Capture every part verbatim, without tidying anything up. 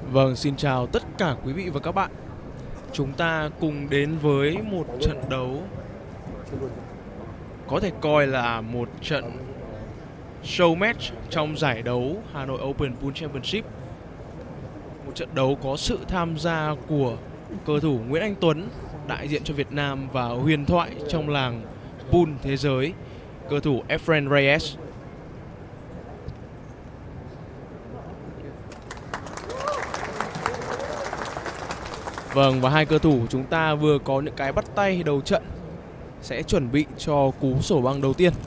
Vâng, xin chào tất cả quý vị và các bạn. Chúng ta cùng đến với một trận đấu có thể coi là một trận show match trong giải đấu Hà Nội Open Pool Championship. Một trận đấu có sự tham gia của cầu thủ Nguyễn Anh Tuấn đại diện cho Việt Nam và huyền thoại trong làng pool thế giới, cầu thủ Efren Reyes. Vâng, và hai cầu thủ chúng ta vừa có những cái bắt tay đầu trận, sẽ chuẩn bị cho cú sổ băng đầu tiên.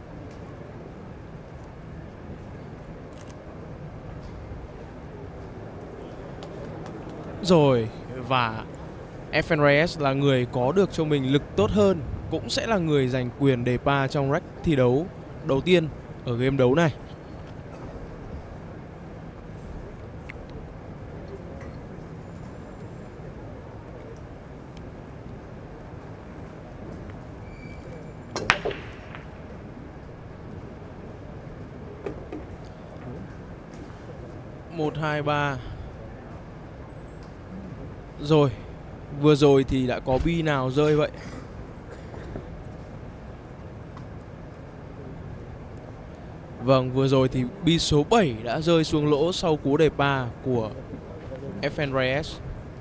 Rồi, và Efren Reyes là người có được cho mình lực tốt hơn, cũng sẽ là người giành quyền đề pa trong rack thi đấu đầu tiên ở game đấu này. một, hai, ba. Rồi, vừa rồi thì đã có bi nào rơi vậy? Vâng, vừa rồi thì bi số bảy đã rơi xuống lỗ sau cú đề pa của Efren Reyes.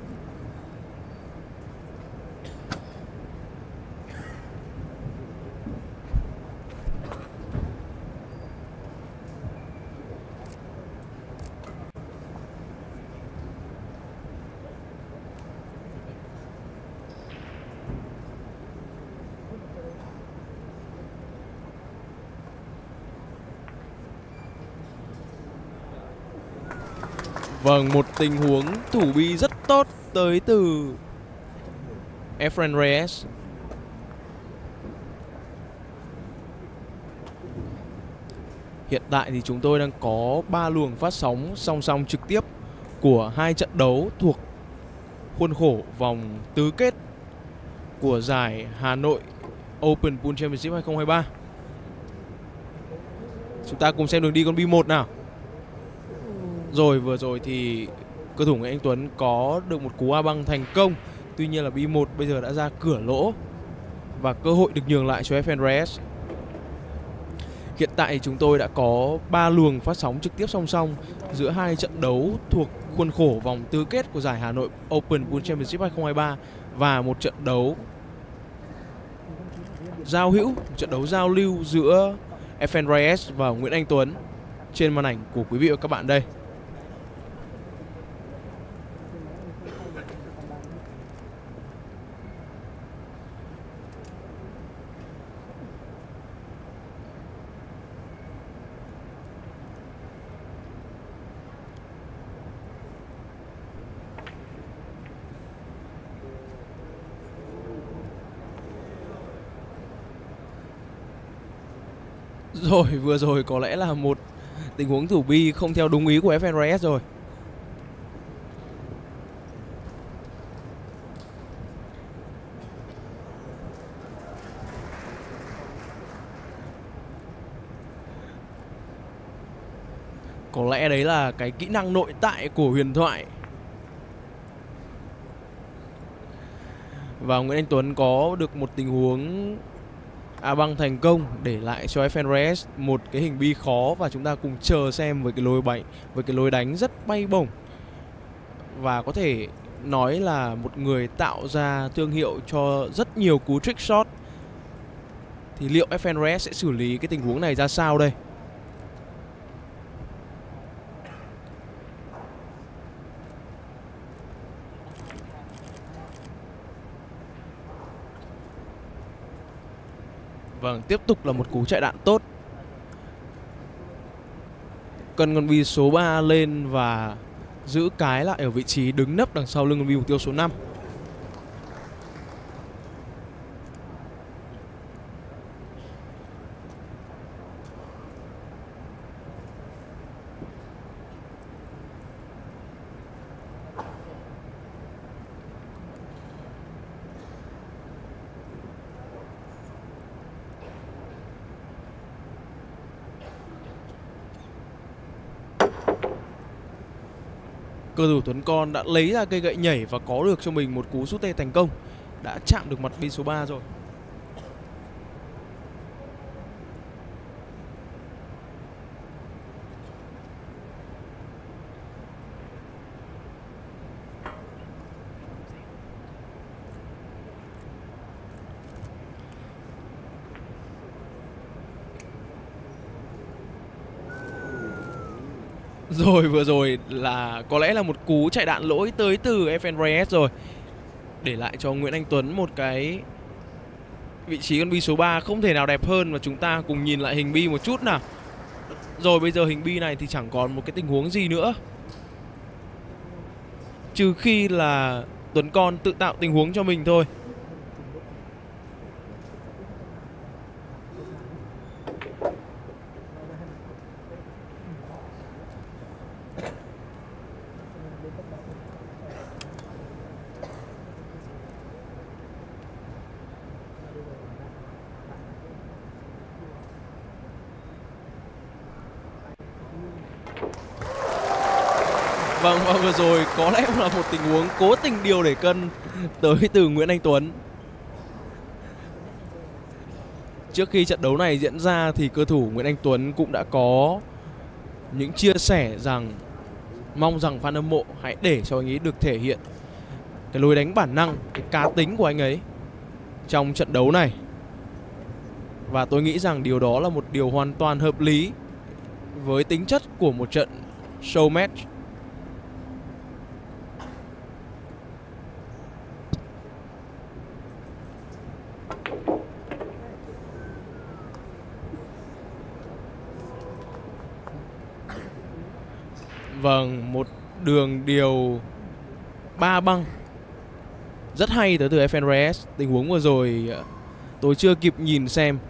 Vâng, một tình huống thủ bi rất tốt tới từ Efren Reyes. Hiện tại thì chúng tôi đang có ba luồng phát sóng song song trực tiếp của hai trận đấu thuộc khuôn khổ vòng tứ kết của giải Hà Nội Open Pool Championship hai không hai ba. Chúng ta cùng xem đường đi con bi một nào. Rồi, vừa rồi thì cầu thủ Nguyễn Anh Tuấn có được một cú a băng thành công. Tuy nhiên là bi một bây giờ đã ra cửa lỗ và cơ hội được nhường lại cho Efren Reyes. Hiện tại chúng tôi đã có ba luồng phát sóng trực tiếp song song giữa hai trận đấu thuộc khuôn khổ vòng tứ kết của giải Hà Nội Open Pool Championship hai không hai ba và một trận đấu giao hữu, một trận đấu giao lưu giữa Efren Reyes và Nguyễn Anh Tuấn trên màn ảnh của quý vị và các bạn đây. Rồi, vừa rồi có lẽ là một tình huống thủ bi không theo đúng ý của Efren Reyes rồi. Có lẽ đấy là cái kỹ năng nội tại của huyền thoại. Và Nguyễn Anh Tuấn có được một tình huống a băng thành công để lại cho Efren Reyes một cái hình bi khó, và chúng ta cùng chờ xem với cái lối bánh, với cái lối đánh rất bay bổng và có thể nói là một người tạo ra thương hiệu cho rất nhiều cú trick shot. Thì liệu Efren Reyes sẽ xử lý cái tình huống này ra sao đây? Vâng, tiếp tục là một cú chạy đạn tốt. Cần con bi số ba lên và giữ cái lại ở vị trí đứng nấp đằng sau lưng con bi mục tiêu số năm. Cầu thủ Tuấn Con đã lấy ra cây gậy nhảy và có được cho mình một cú sút tê thành công, đã chạm được mặt bi số ba rồi. Rồi vừa rồi là có lẽ là một cú chạy đạn lỗi tới từ Efren Reyes rồi, để lại cho Nguyễn Anh Tuấn một cái vị trí con bi số ba không thể nào đẹp hơn. Và chúng ta cùng nhìn lại hình bi một chút nào. Rồi bây giờ hình bi này thì chẳng còn một cái tình huống gì nữa, trừ khi là Tuấn Con tự tạo tình huống cho mình thôi. Vâng, và vừa rồi có lẽ là một tình huống cố tình điều để cân tới từ Nguyễn Anh Tuấn. Trước khi trận đấu này diễn ra thì cơ thủ Nguyễn Anh Tuấn cũng đã có những chia sẻ rằng mong rằng fan hâm mộ hãy để cho anh ấy được thể hiện cái lối đánh bản năng, cái cá tính của anh ấy trong trận đấu này. Và tôi nghĩ rằng điều đó là một điều hoàn toàn hợp lý với tính chất của một trận show match. Vâng, một đường điều ba băng rất hay tới từ Efren Reyes. Tình huống vừa rồi tôi chưa kịp nhìn xem.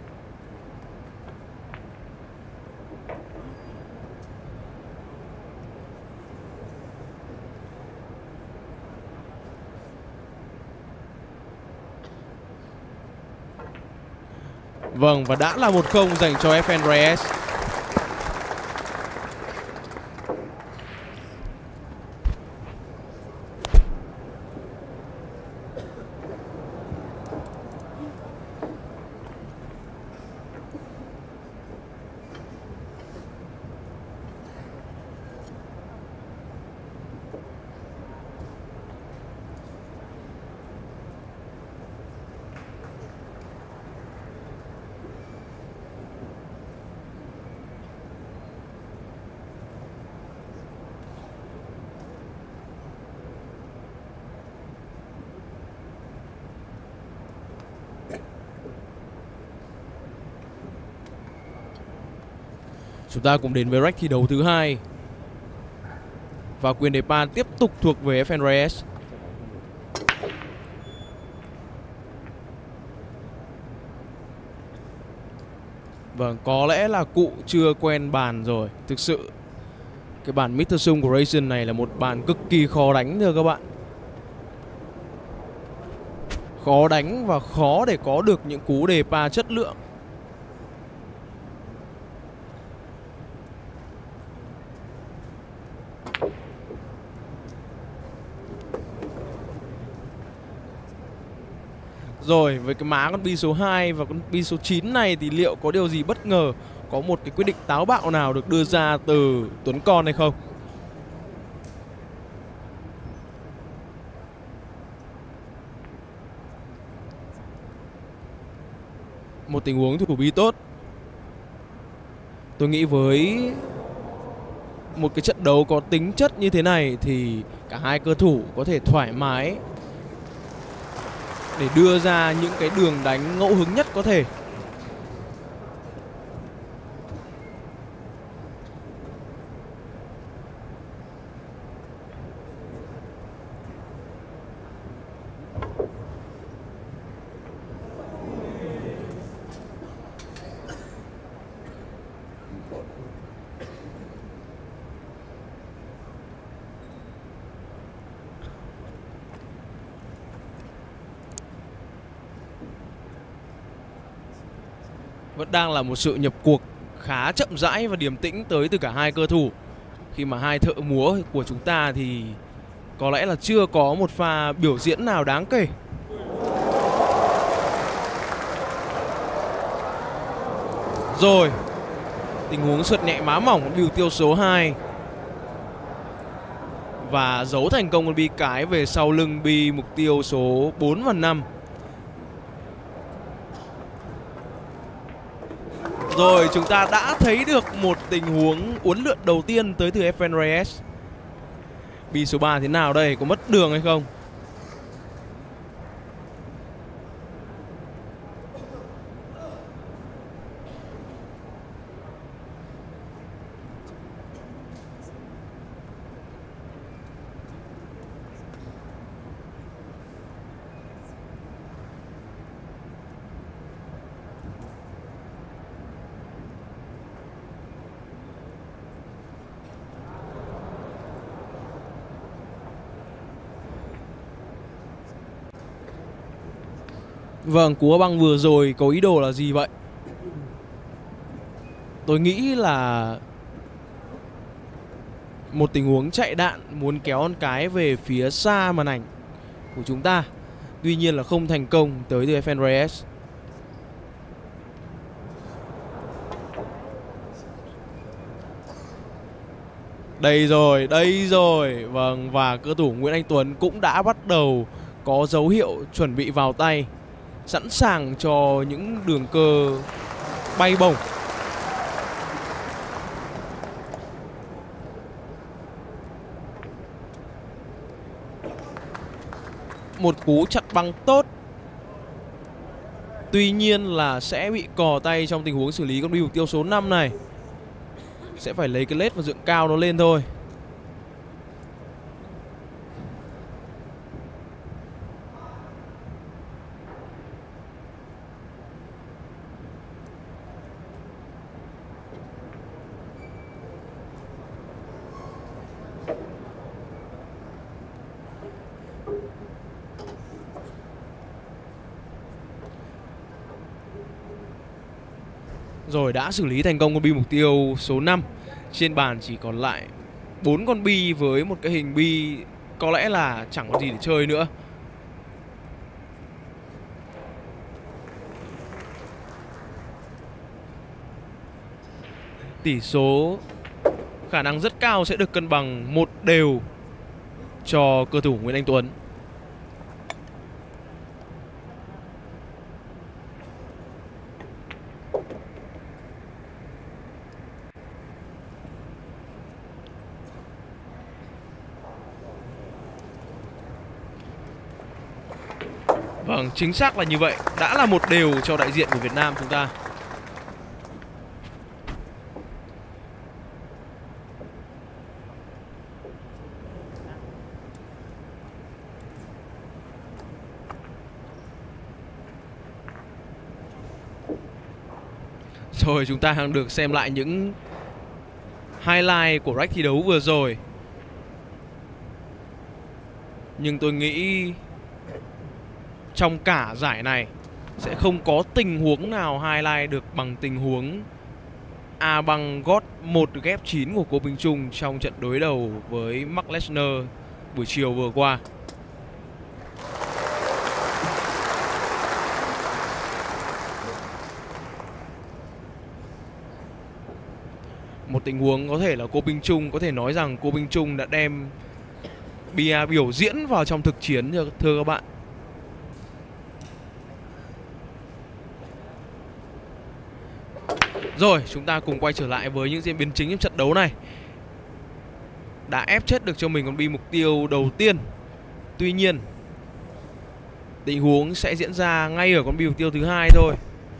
Vâng, và đã là một không dành cho Efren Reyes. Chúng ta cùng đến với rách thi đấu thứ hai. Và quyền đề pa tiếp tục thuộc về Efren Reyes. Vâng, có lẽ là cụ chưa quen bàn rồi. Thực sự cái bàn mít-tơ sung của Rayson này là một bàn cực kỳ khó đánh thưa các bạn. Khó đánh và khó để có được những cú đề pa chất lượng. Rồi, với cái má con bi số hai và con bi số chín này thì liệu có điều gì bất ngờ, có một cái quyết định táo bạo nào được đưa ra từ Tuấn Con hay không? Một tình huống thủ bi tốt. Tôi nghĩ với một cái trận đấu có tính chất như thế này thì cả hai cơ thủ có thể thoải mái để đưa ra những cái đường đánh ngẫu hứng nhất có thể. Vẫn đang là một sự nhập cuộc khá chậm rãi và điềm tĩnh tới từ cả hai cơ thủ. Khi mà hai thợ múa của chúng ta thì có lẽ là chưa có một pha biểu diễn nào đáng kể. Rồi, tình huống sượt nhẹ má mỏng của mục tiêu số hai. Và giấu thành công con bi cái về sau lưng bi mục tiêu số bốn và năm. Rồi, chúng ta đã thấy được một tình huống uốn lượn đầu tiên tới từ Efren Reyes. Bi số ba thế nào đây? Có mất đường hay không? Vâng, cú băng vừa rồi có ý đồ là gì vậy? Tôi nghĩ là một tình huống chạy đạn muốn kéo con cái về phía xa màn ảnh của chúng ta. Tuy nhiên là không thành công tới từ Efren Reyes. Đây rồi, đây rồi. Vâng, và cơ thủ Nguyễn Anh Tuấn cũng đã bắt đầu có dấu hiệu chuẩn bị vào tay, sẵn sàng cho những đường cơ bay bổng. Một cú chặt băng tốt. Tuy nhiên là sẽ bị cò tay trong tình huống xử lý con bi mục tiêu số năm này. Sẽ phải lấy cái lết và dựng cao nó lên thôi. Rồi, đã xử lý thành công con bi mục tiêu số năm. Trên bàn chỉ còn lại bốn con bi với một cái hình bi có lẽ là chẳng có gì để chơi nữa. Tỷ số khả năng rất cao sẽ được cân bằng một đều cho cơ thủ Nguyễn Anh Tuấn. Vâng, chính xác là như vậy. Đã là một đều cho đại diện của Việt Nam chúng ta. Rồi, chúng ta đang được xem lại những highlight của rack thi đấu vừa rồi. Nhưng tôi nghĩ trong cả giải này sẽ không có tình huống nào highlight được bằng tình huống A băng gót một ghép chín của Cô Minh Trung trong trận đối đầu với Mark Lesnar buổi chiều vừa qua. Một tình huống có thể là Cô Minh Trung, có thể nói rằng Cô Minh Trung đã đem bia biểu diễn vào trong thực chiến, thưa các bạn. Rồi, chúng ta cùng quay trở lại với những diễn biến chính trong trận đấu này. Đã ép chết được cho mình con bi mục tiêu đầu tiên. Tuy nhiên, tình huống sẽ diễn ra ngay ở con bi mục tiêu thứ hai thôi.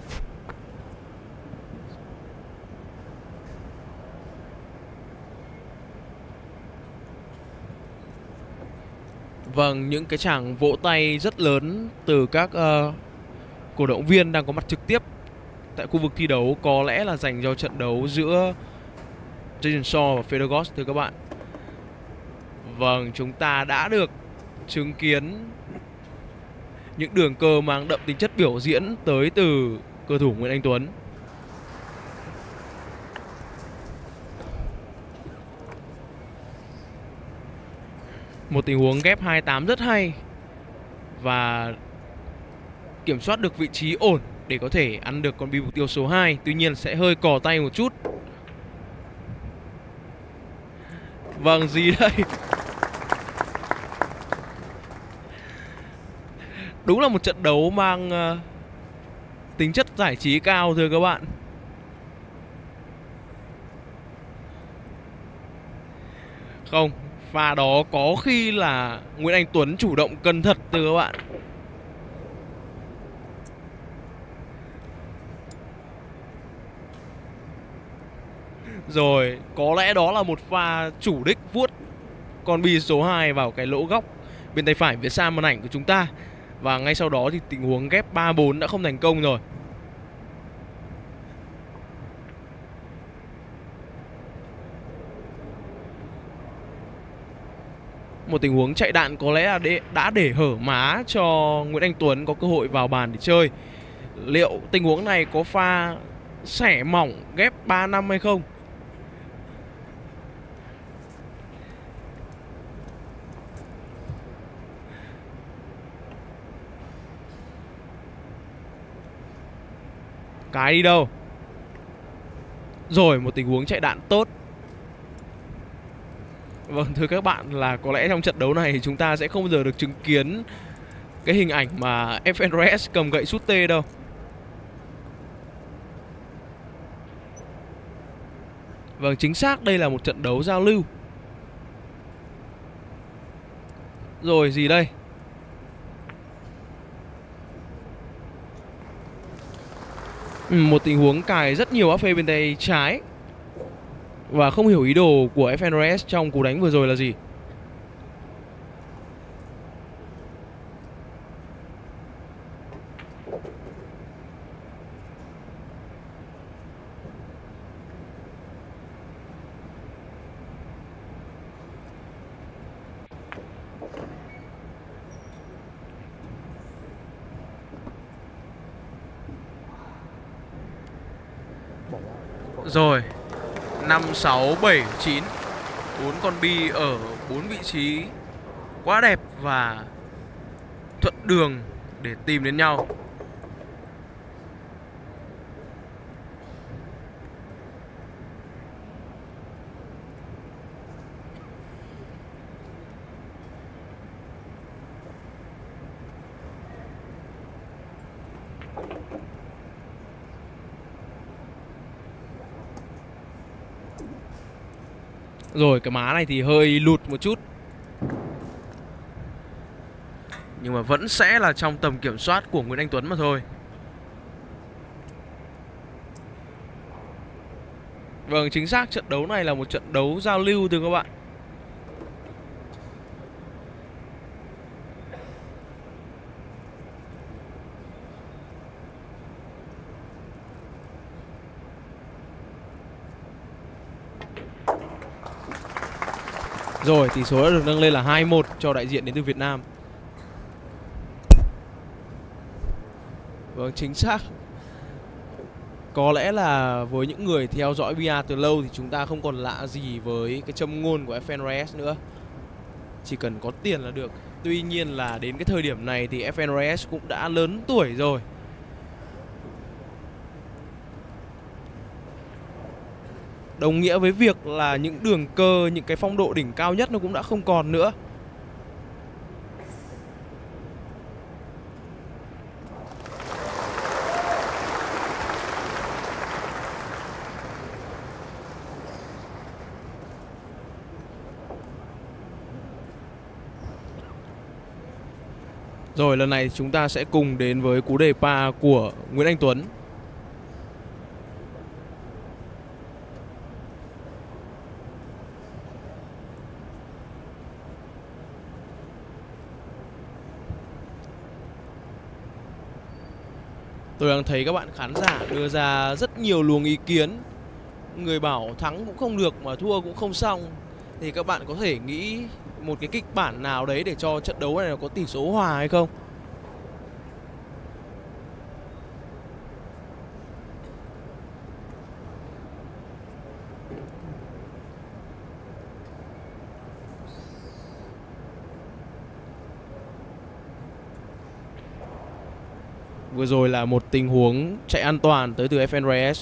Vâng, những cái tràng vỗ tay rất lớn từ các uh, cổ động viên đang có mặt trực tiếp tại khu vực thi đấu, có lẽ là dành cho trận đấu giữa Jason Shaw và Fedor thưa các bạn. Vâng, chúng ta đã được chứng kiến những đường cơ mang đậm tính chất biểu diễn tới từ cơ thủ Nguyễn Anh Tuấn. Một tình huống ghép hai tám rất hay và kiểm soát được vị trí ổn để có thể ăn được con bi mục tiêu số hai. Tuy nhiên sẽ hơi cò tay một chút. Vâng, gì đây? Đúng là một trận đấu mang uh, tính chất giải trí cao thưa các bạn. Không, pha đó có khi là Nguyễn Anh Tuấn chủ động cân thật thưa các bạn. Rồi, có lẽ đó là một pha chủ đích vuốt con bi số hai vào cái lỗ góc bên tay phải phía xa màn ảnh của chúng ta. Và ngay sau đó thì tình huống ghép ba bốn đã không thành công rồi. Một tình huống chạy đạn có lẽ là để, đã để hở má cho Nguyễn Anh Tuấn có cơ hội vào bàn để chơi. Liệu tình huống này có pha xẻ mỏng ghép ba năm hay không? Cái đi đâu? Rồi, một tình huống chạy đạn tốt. Vâng, thưa các bạn, là có lẽ trong trận đấu này chúng ta sẽ không bao giờ được chứng kiến cái hình ảnh mà ép en rờ ét cầm gậy sút tê đâu. Vâng, chính xác đây là một trận đấu giao lưu. Rồi, gì đây? Một tình huống cài rất nhiều áp phê bên tay trái. Và không hiểu ý đồ của ép en rờ ét trong cú đánh vừa rồi là gì. Rồi, năm, sáu, bảy, chín. bốn con bi ở bốn vị trí quá đẹp và thuận đường để tìm đến nhau. Rồi, cái má này thì hơi lụt một chút, nhưng mà vẫn sẽ là trong tầm kiểm soát của Nguyễn Anh Tuấn mà thôi. Vâng, chính xác, trận đấu này là một trận đấu giao lưu thưa các bạn. Rồi, tỷ số đã được nâng lên là hai một cho đại diện đến từ Việt Nam. Vâng, chính xác. Có lẽ là với những người theo dõi bê e từ lâu thì chúng ta không còn lạ gì với cái châm ngôn của ép en rờ ét nữa. Chỉ cần có tiền là được. Tuy nhiên là đến cái thời điểm này thì ép en rờ ét cũng đã lớn tuổi rồi. Đồng nghĩa với việc là những đường cơ, những cái phong độ đỉnh cao nhất nó cũng đã không còn nữa. Rồi, lần này chúng ta sẽ cùng đến với cú đề pa của Nguyễn Anh Tuấn. Tôi đang thấy các bạn khán giả đưa ra rất nhiều luồng ý kiến. Người bảo thắng cũng không được mà thua cũng không xong. Thì các bạn có thể nghĩ một cái kịch bản nào đấy để cho trận đấu này có tỷ số hòa hay không? Vừa rồi là một tình huống chạy an toàn tới từ ép en Reyes.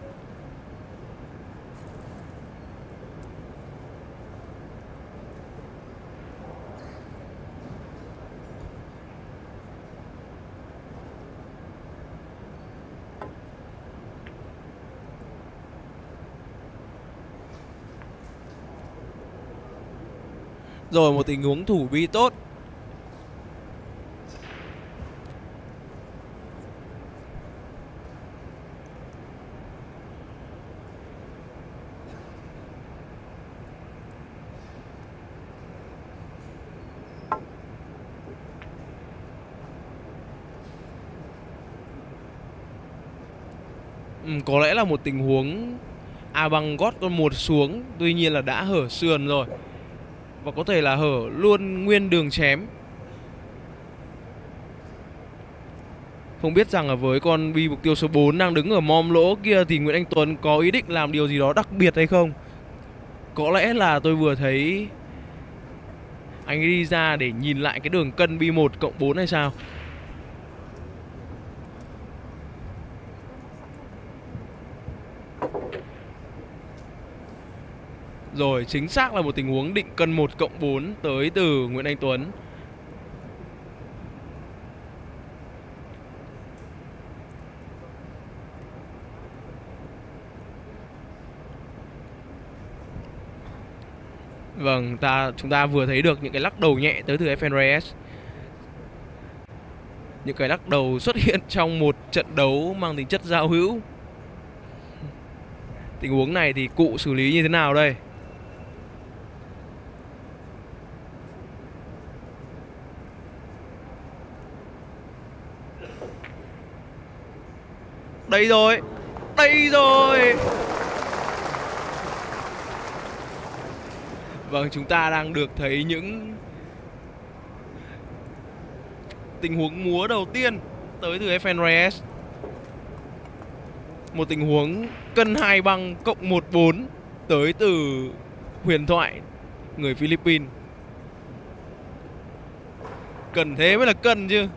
Rồi một tình huống thủ bi tốt. Ừ, có lẽ là một tình huống A Băng gót con một xuống, tuy nhiên là đã hở sườn rồi và có thể là hở luôn nguyên đường chém. Không biết rằng là với con bi mục tiêu số bốn đang đứng ở mom lỗ kia thì Nguyễn Anh Tuấn có ý định làm điều gì đó đặc biệt hay không. Có lẽ là tôi vừa thấy anh đi ra để nhìn lại cái đường cân bi một cộng bốn hay sao. Rồi, chính xác là một tình huống định cân một cộng bốn tới từ Nguyễn Anh Tuấn. Vâng, ta chúng ta vừa thấy được những cái lắc đầu nhẹ tới từ ép en Reyes. Những cái lắc đầu xuất hiện trong một trận đấu mang tính chất giao hữu. Tình huống này thì cụ xử lý như thế nào đây? Đây rồi, đây rồi. Vâng, chúng ta đang được thấy những tình huống múa đầu tiên tới từ ép en Reyes. Một tình huống cân hai băng cộng một bốn tới từ huyền thoại người Philippines. Cần thế mới là cân chứ.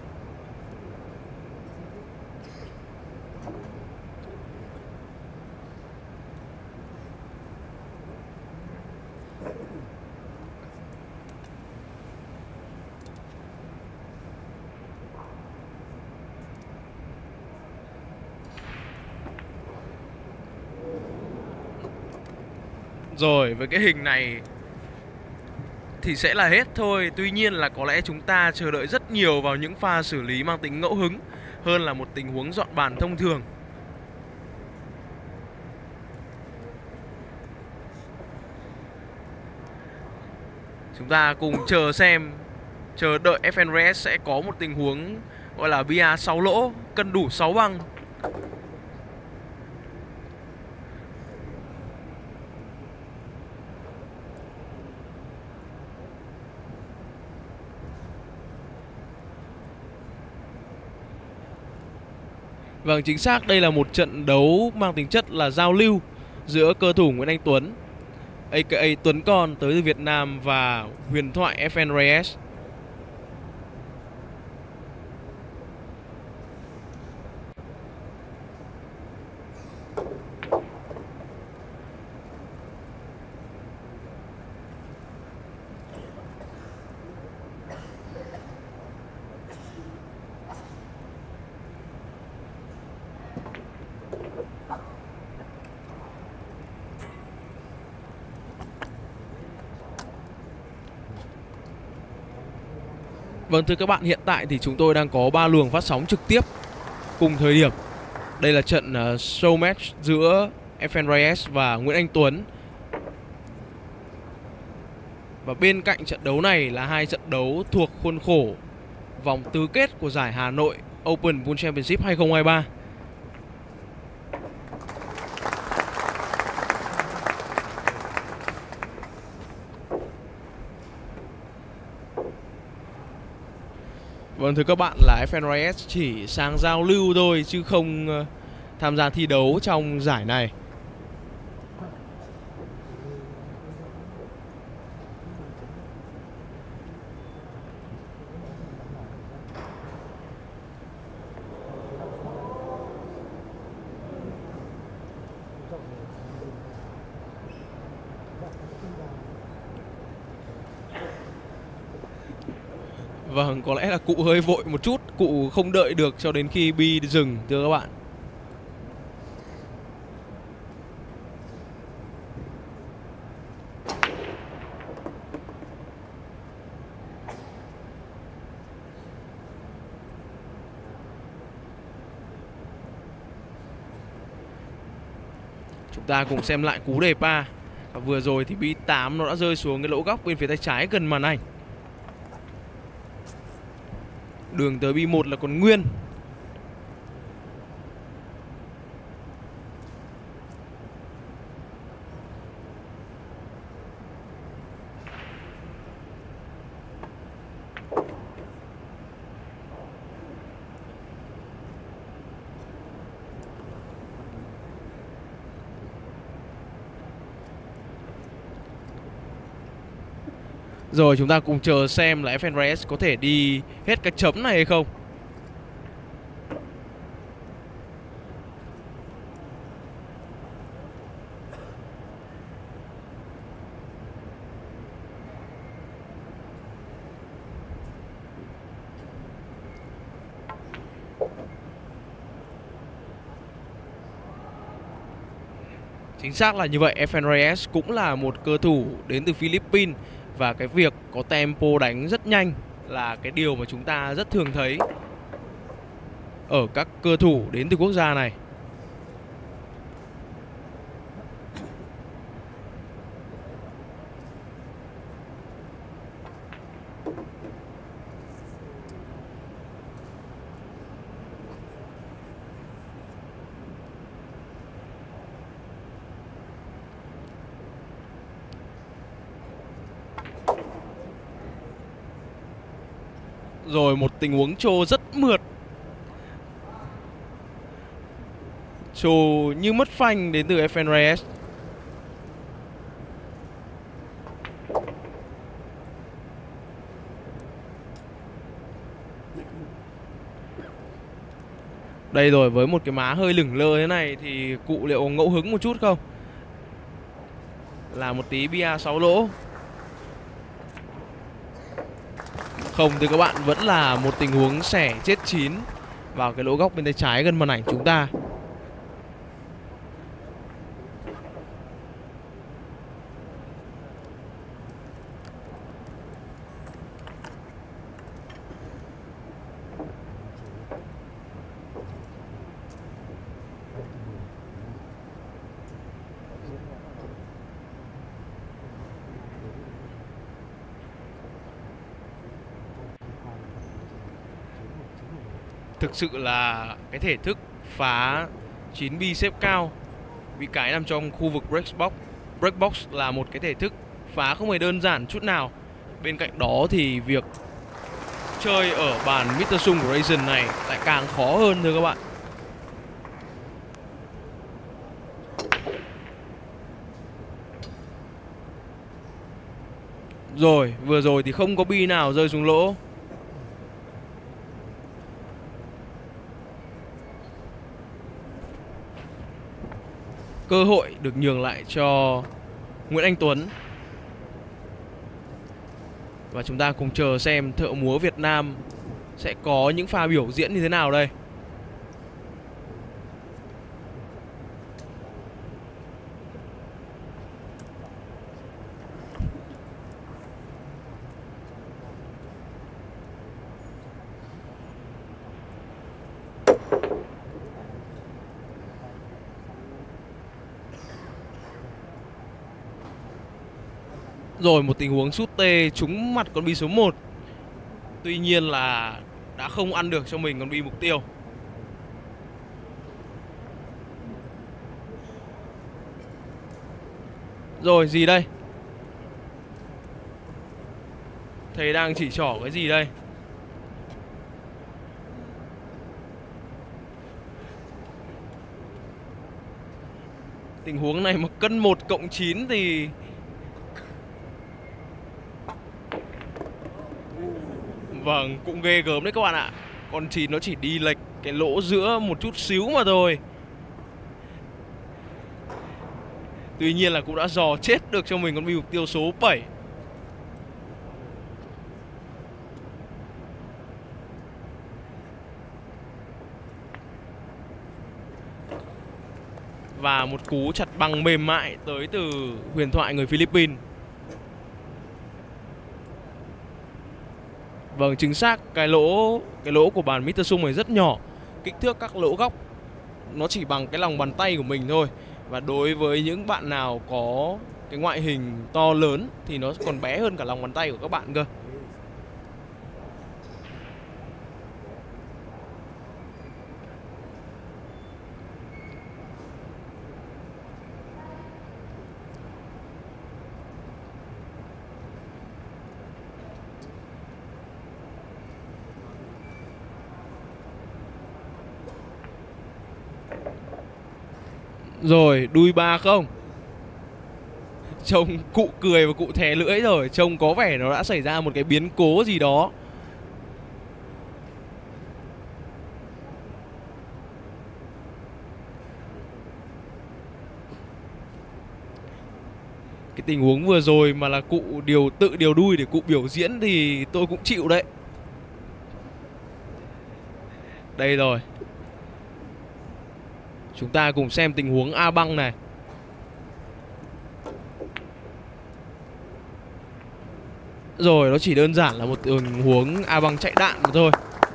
Rồi, với cái hình này thì sẽ là hết thôi. Tuy nhiên là có lẽ chúng ta chờ đợi rất nhiều vào những pha xử lý mang tính ngẫu hứng hơn là một tình huống dọn bàn thông thường. Chúng ta cùng chờ xem, chờ đợi ép en Reyes sẽ có một tình huống gọi là bia sáu lỗ, cân đủ sáu băng. Vâng, chính xác, đây là một trận đấu mang tính chất là giao lưu giữa cơ thủ Nguyễn Anh Tuấn a ca a Tuấn Con tới từ Việt Nam và huyền thoại ép en Reyes. Vâng, thưa các bạn, hiện tại thì chúng tôi đang có ba luồng phát sóng trực tiếp cùng thời điểm. Đây là trận uh, show match giữa ép en Reyes và Nguyễn Anh Tuấn. Và bên cạnh trận đấu này là hai trận đấu thuộc khuôn khổ vòng tứ kết của giải Hà Nội Open Pool Championship hai không hai ba. Vâng, thưa các bạn, là ép en Reyes chỉ sang giao lưu thôi chứ không uh, tham gia thi đấu trong giải này. Vâng, có lẽ là cụ hơi vội một chút. Cụ không đợi được cho đến khi bi dừng, thưa các bạn. Chúng ta cùng xem lại cú đề pa. Và vừa rồi thì bi tám nó đã rơi xuống cái lỗ góc bên phía tay trái gần màn ảnh. Đường tới bi một là còn nguyên. Rồi chúng ta cùng chờ xem là ép en rờ ét có thể đi hết cái chấm này hay không. Chính xác là như vậy, ép en rờ ét cũng là một cơ thủ đến từ Philippines. Và cái việc có tempo đánh rất nhanh là cái điều mà chúng ta rất thường thấy ở các cơ thủ đến từ quốc gia này. Rồi một tình huống trô rất mượt. Trô như mất phanh đến từ ép en rờ ét. Đây rồi, với một cái má hơi lửng lơ thế này thì cụ liệu ngẫu hứng một chút không? Là một tí bia sáu lỗ. Không thì các bạn, vẫn là một tình huống xẻ chết chín vào cái lỗ góc bên tay trái gần màn ảnh chúng ta. Thực sự là cái thể thức phá chín bi xếp cao, vì cái nằm trong khu vực break box. Break box là một cái thể thức phá không hề đơn giản chút nào. Bên cạnh đó thì việc chơi ở bàn mít-tơ Sung của Raisin này lại càng khó hơn thưa các bạn. Rồi, vừa rồi thì không có bi nào rơi xuống lỗ. Cơ hội được nhường lại cho Nguyễn Anh Tuấn. Và chúng ta cùng chờ xem thợ múa Việt Nam sẽ có những pha biểu diễn như thế nào đây. Rồi một tình huống sút tê trúng mặt con bi số một. Tuy nhiên là đã không ăn được cho mình con bi mục tiêu. Rồi gì đây? Thầy đang chỉ trỏ cái gì đây? Tình huống này mà cân một cộng chín thì vâng, cũng ghê gớm đấy các bạn ạ. Con chín nó chỉ đi lệch cái lỗ giữa một chút xíu mà thôi. Tuy nhiên là cũng đã dò chết được cho mình con bi mục tiêu số bảy. và một cú chặt bằng mềm mại tới từ huyền thoại người Philippines. Vâng, chính xác, cái lỗ cái lỗ của bàn mít tơ Sung này rất nhỏ. Kích thước các lỗ góc nó chỉ bằng cái lòng bàn tay của mình thôi. Và đối với những bạn nào có cái ngoại hình to lớn thì nó còn bé hơn cả lòng bàn tay của các bạn cơ. Rồi, đuôi ba không. Trông cụ cười và cụ thè lưỡi rồi. Trông có vẻ nó đã xảy ra một cái biến cố gì đó. Cái tình huống vừa rồi mà là cụ điều tự điều đuôi để cụ biểu diễn thì tôi cũng chịu đấy. Đây rồi. Chúng ta cùng xem tình huống A băng này. Rồi, nó chỉ đơn giản là một tình huống A băng chạy đạn mà thôi.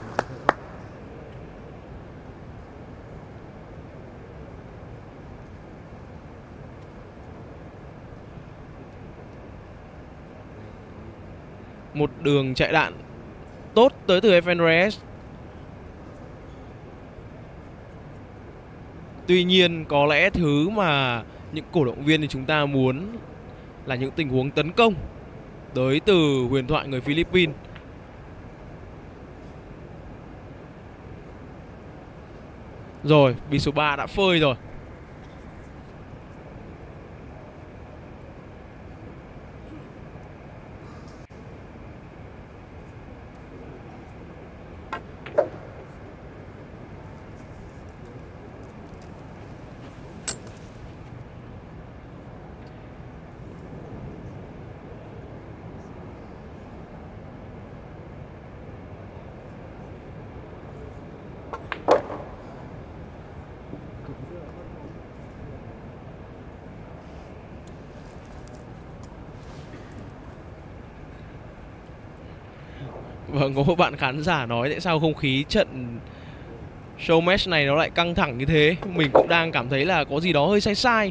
Một đường chạy đạn tốt tới từ Efren Reyes. Tuy nhiên có lẽ thứ mà những cổ động viên thì chúng ta muốn là những tình huống tấn công tới từ huyền thoại người Philippines. Rồi, bi số ba đã phơi rồi. Vâng, có một bạn khán giả nói tại sao không khí trận show match này nó lại căng thẳng như thế. Mình cũng đang cảm thấy là có gì đó hơi sai sai.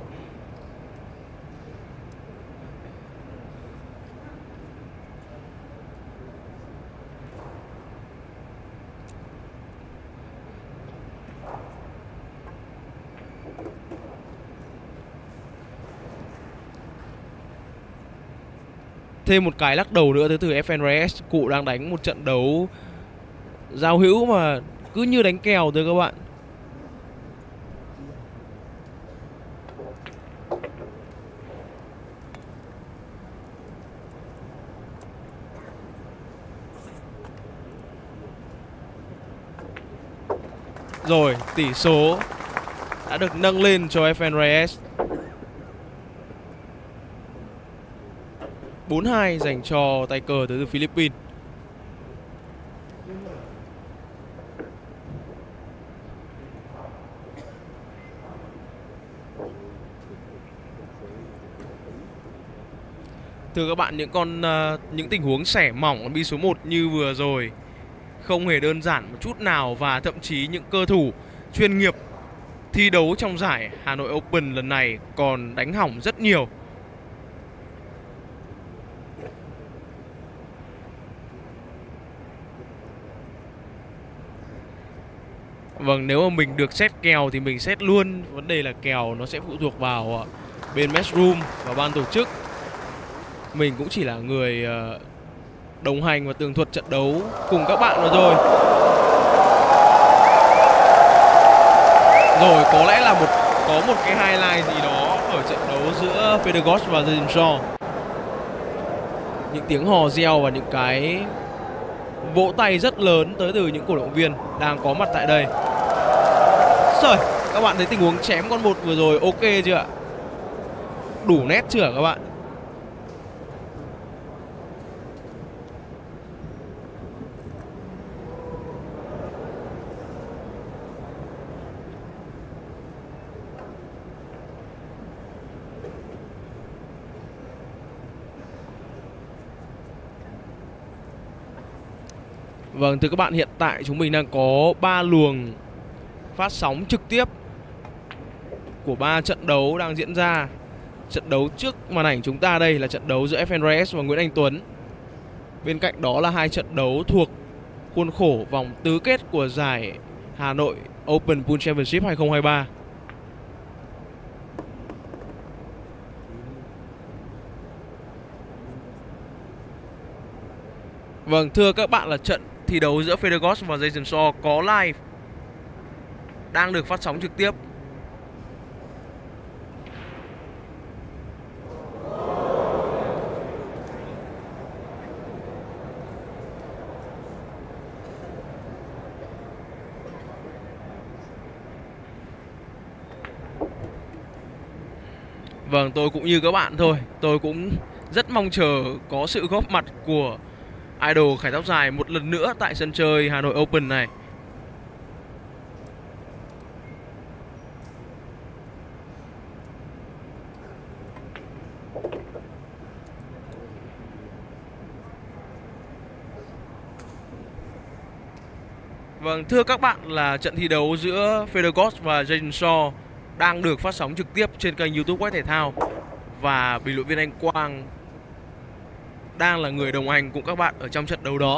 Thêm một cái lắc đầu nữa tới từ Efren Reyes. Cụ đang đánh một trận đấu giao hữu mà cứ như đánh kèo thôi các bạn. Rồi, tỷ số đã được nâng lên cho Efren Reyes. bốn hai dành cho tay cờ tới từ Philippines. Thưa các bạn, những con uh, những tình huống xẻ mỏng con bi số một như vừa rồi không hề đơn giản một chút nào, và thậm chí những cơ thủ chuyên nghiệp thi đấu trong giải Hà Nội Open lần này còn đánh hỏng rất nhiều. Vâng, nếu mà mình được set kèo thì mình set luôn. Vấn đề là kèo nó sẽ phụ thuộc vào bên Matchroom và ban tổ chức. Mình cũng chỉ là người đồng hành và tường thuật trận đấu cùng các bạn mà thôi. Rồi, có lẽ là một có một cái highlight gì đó ở trận đấu giữa Fedegos và Zinshaw. Những tiếng hò reo và những cái vỗ tay rất lớn tới từ những cổ động viên đang có mặt tại đây. Rồi, các bạn thấy tình huống chém con một vừa rồi ok chưa ạ? Đủ nét chưa các bạn? Vâng, thưa các bạn, hiện tại chúng mình đang có ba luồng phát sóng trực tiếp của ba trận đấu đang diễn ra. Trận đấu trước màn ảnh chúng ta đây là trận đấu giữa ép en rờ ét và Nguyễn Anh Tuấn. Bên cạnh đó là hai trận đấu thuộc khuôn khổ vòng tứ kết của giải Hà Nội Open Pool Championship hai không hai ba. Vâng, thưa các bạn, là trận thi đấu giữa Fedegos và Jason Shaw có live, đang được phát sóng trực tiếp. Vâng, tôi cũng như các bạn thôi. Tôi cũng rất mong chờ có sự góp mặt của idol khải tóc dài một lần nữa tại sân chơi Hà Nội Open này. Vâng, thưa các bạn, là trận thi đấu giữa Fedegos và Jason Shaw đang được phát sóng trực tiếp trên kênh YouTube Quách Thể Thao. Và bình luận viên Anh Quang đang là người đồng hành cùng các bạn ở trong trận đấu đó.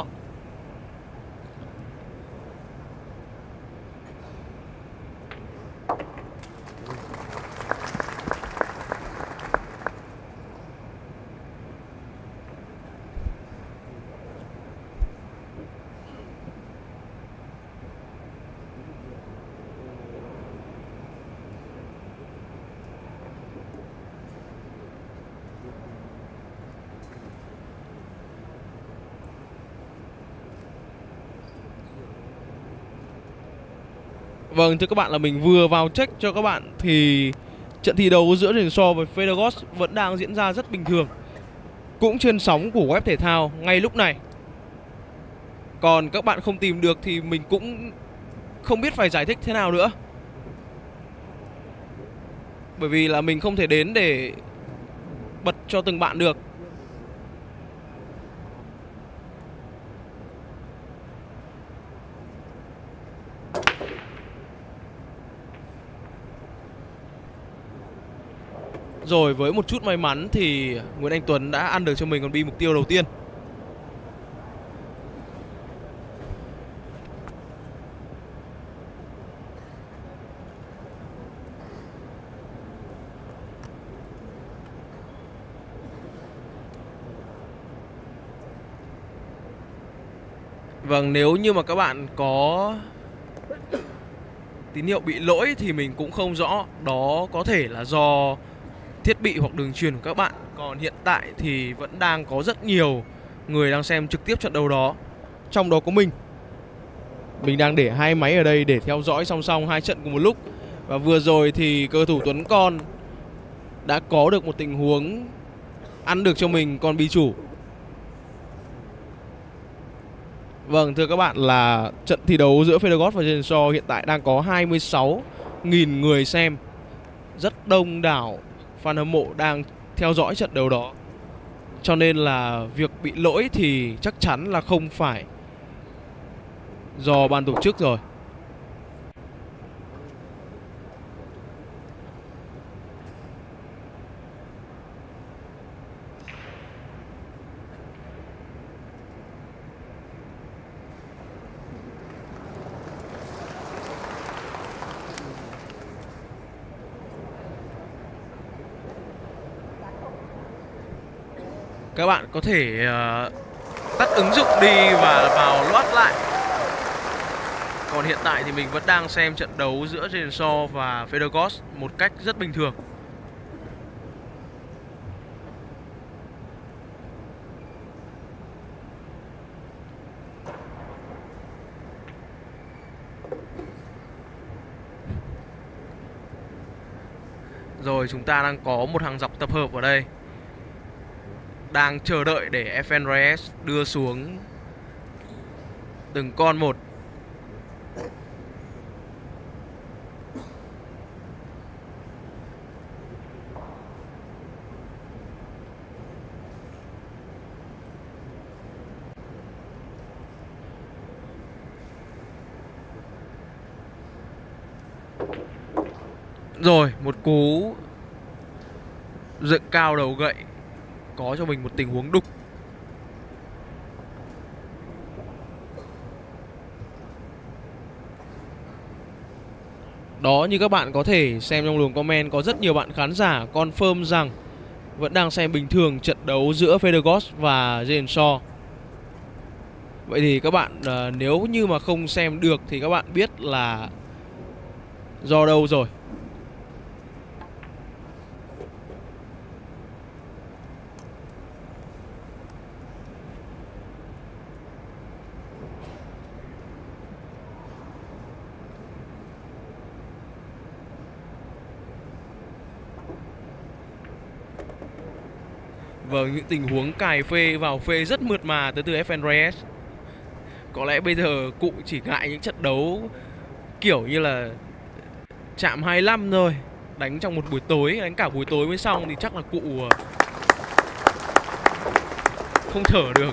Vâng, thưa các bạn, là mình vừa vào check cho các bạn thì trận thi đấu giữa Jason Shaw và Fedegos vẫn đang diễn ra rất bình thường, cũng trên sóng của web thể thao ngay lúc này. Còn các bạn không tìm được thì mình cũng không biết phải giải thích thế nào nữa, bởi vì là mình không thể đến để bật cho từng bạn được. Rồi, với một chút may mắn thì Nguyễn Anh Tuấn đã ăn được cho mình con bi mục tiêu đầu tiên. Vâng, nếu như mà các bạn có tín hiệu bị lỗi thì mình cũng không rõ. Đó có thể là do thiết bị hoặc đường truyền của các bạn. Còn hiện tại thì vẫn đang có rất nhiều người đang xem trực tiếp trận đấu đó, trong đó có mình. Mình đang để hai máy ở đây để theo dõi song song hai trận cùng một lúc. Và vừa rồi thì cơ thủ Tuấn Con đã có được một tình huống ăn được cho mình con bi chủ. Vâng, thưa các bạn, là trận thi đấu giữa Fedegos và Jason Shaw hiện tại đang có hai mươi sáu nghìn người xem. Rất đông đảo fan hâm mộ đang theo dõi trận đấu đó. Cho nên là việc bị lỗi thì chắc chắn là không phải do ban tổ chức rồi. Các bạn có thể uh, tắt ứng dụng đi và vào loát lại. Còn hiện tại thì mình vẫn đang xem trận đấu giữa Jason Shaw và Fedegos một cách rất bình thường. Rồi, chúng ta đang có một hàng dọc tập hợp ở đây, đang chờ đợi để ép en rờ ét đưa xuống từng con một. Rồi, một cú dựng cao đầu gậy có cho mình một tình huống đục. Đó, như các bạn có thể xem trong luồng comment, có rất nhiều bạn khán giả confirm rằng vẫn đang xem bình thường trận đấu giữa Federgos và Jalen Shaw. Vậy thì các bạn uh, nếu như mà không xem được thì các bạn biết là do đâu rồi. Vâng, những tình huống cài phê vào phê rất mượt mà tới từ ép en Reyes. Có lẽ bây giờ cụ chỉ ngại những trận đấu kiểu như là chạm hai mươi lăm thôi, đánh trong một buổi tối, đánh cả buổi tối mới xong thì chắc là cụ không thở được.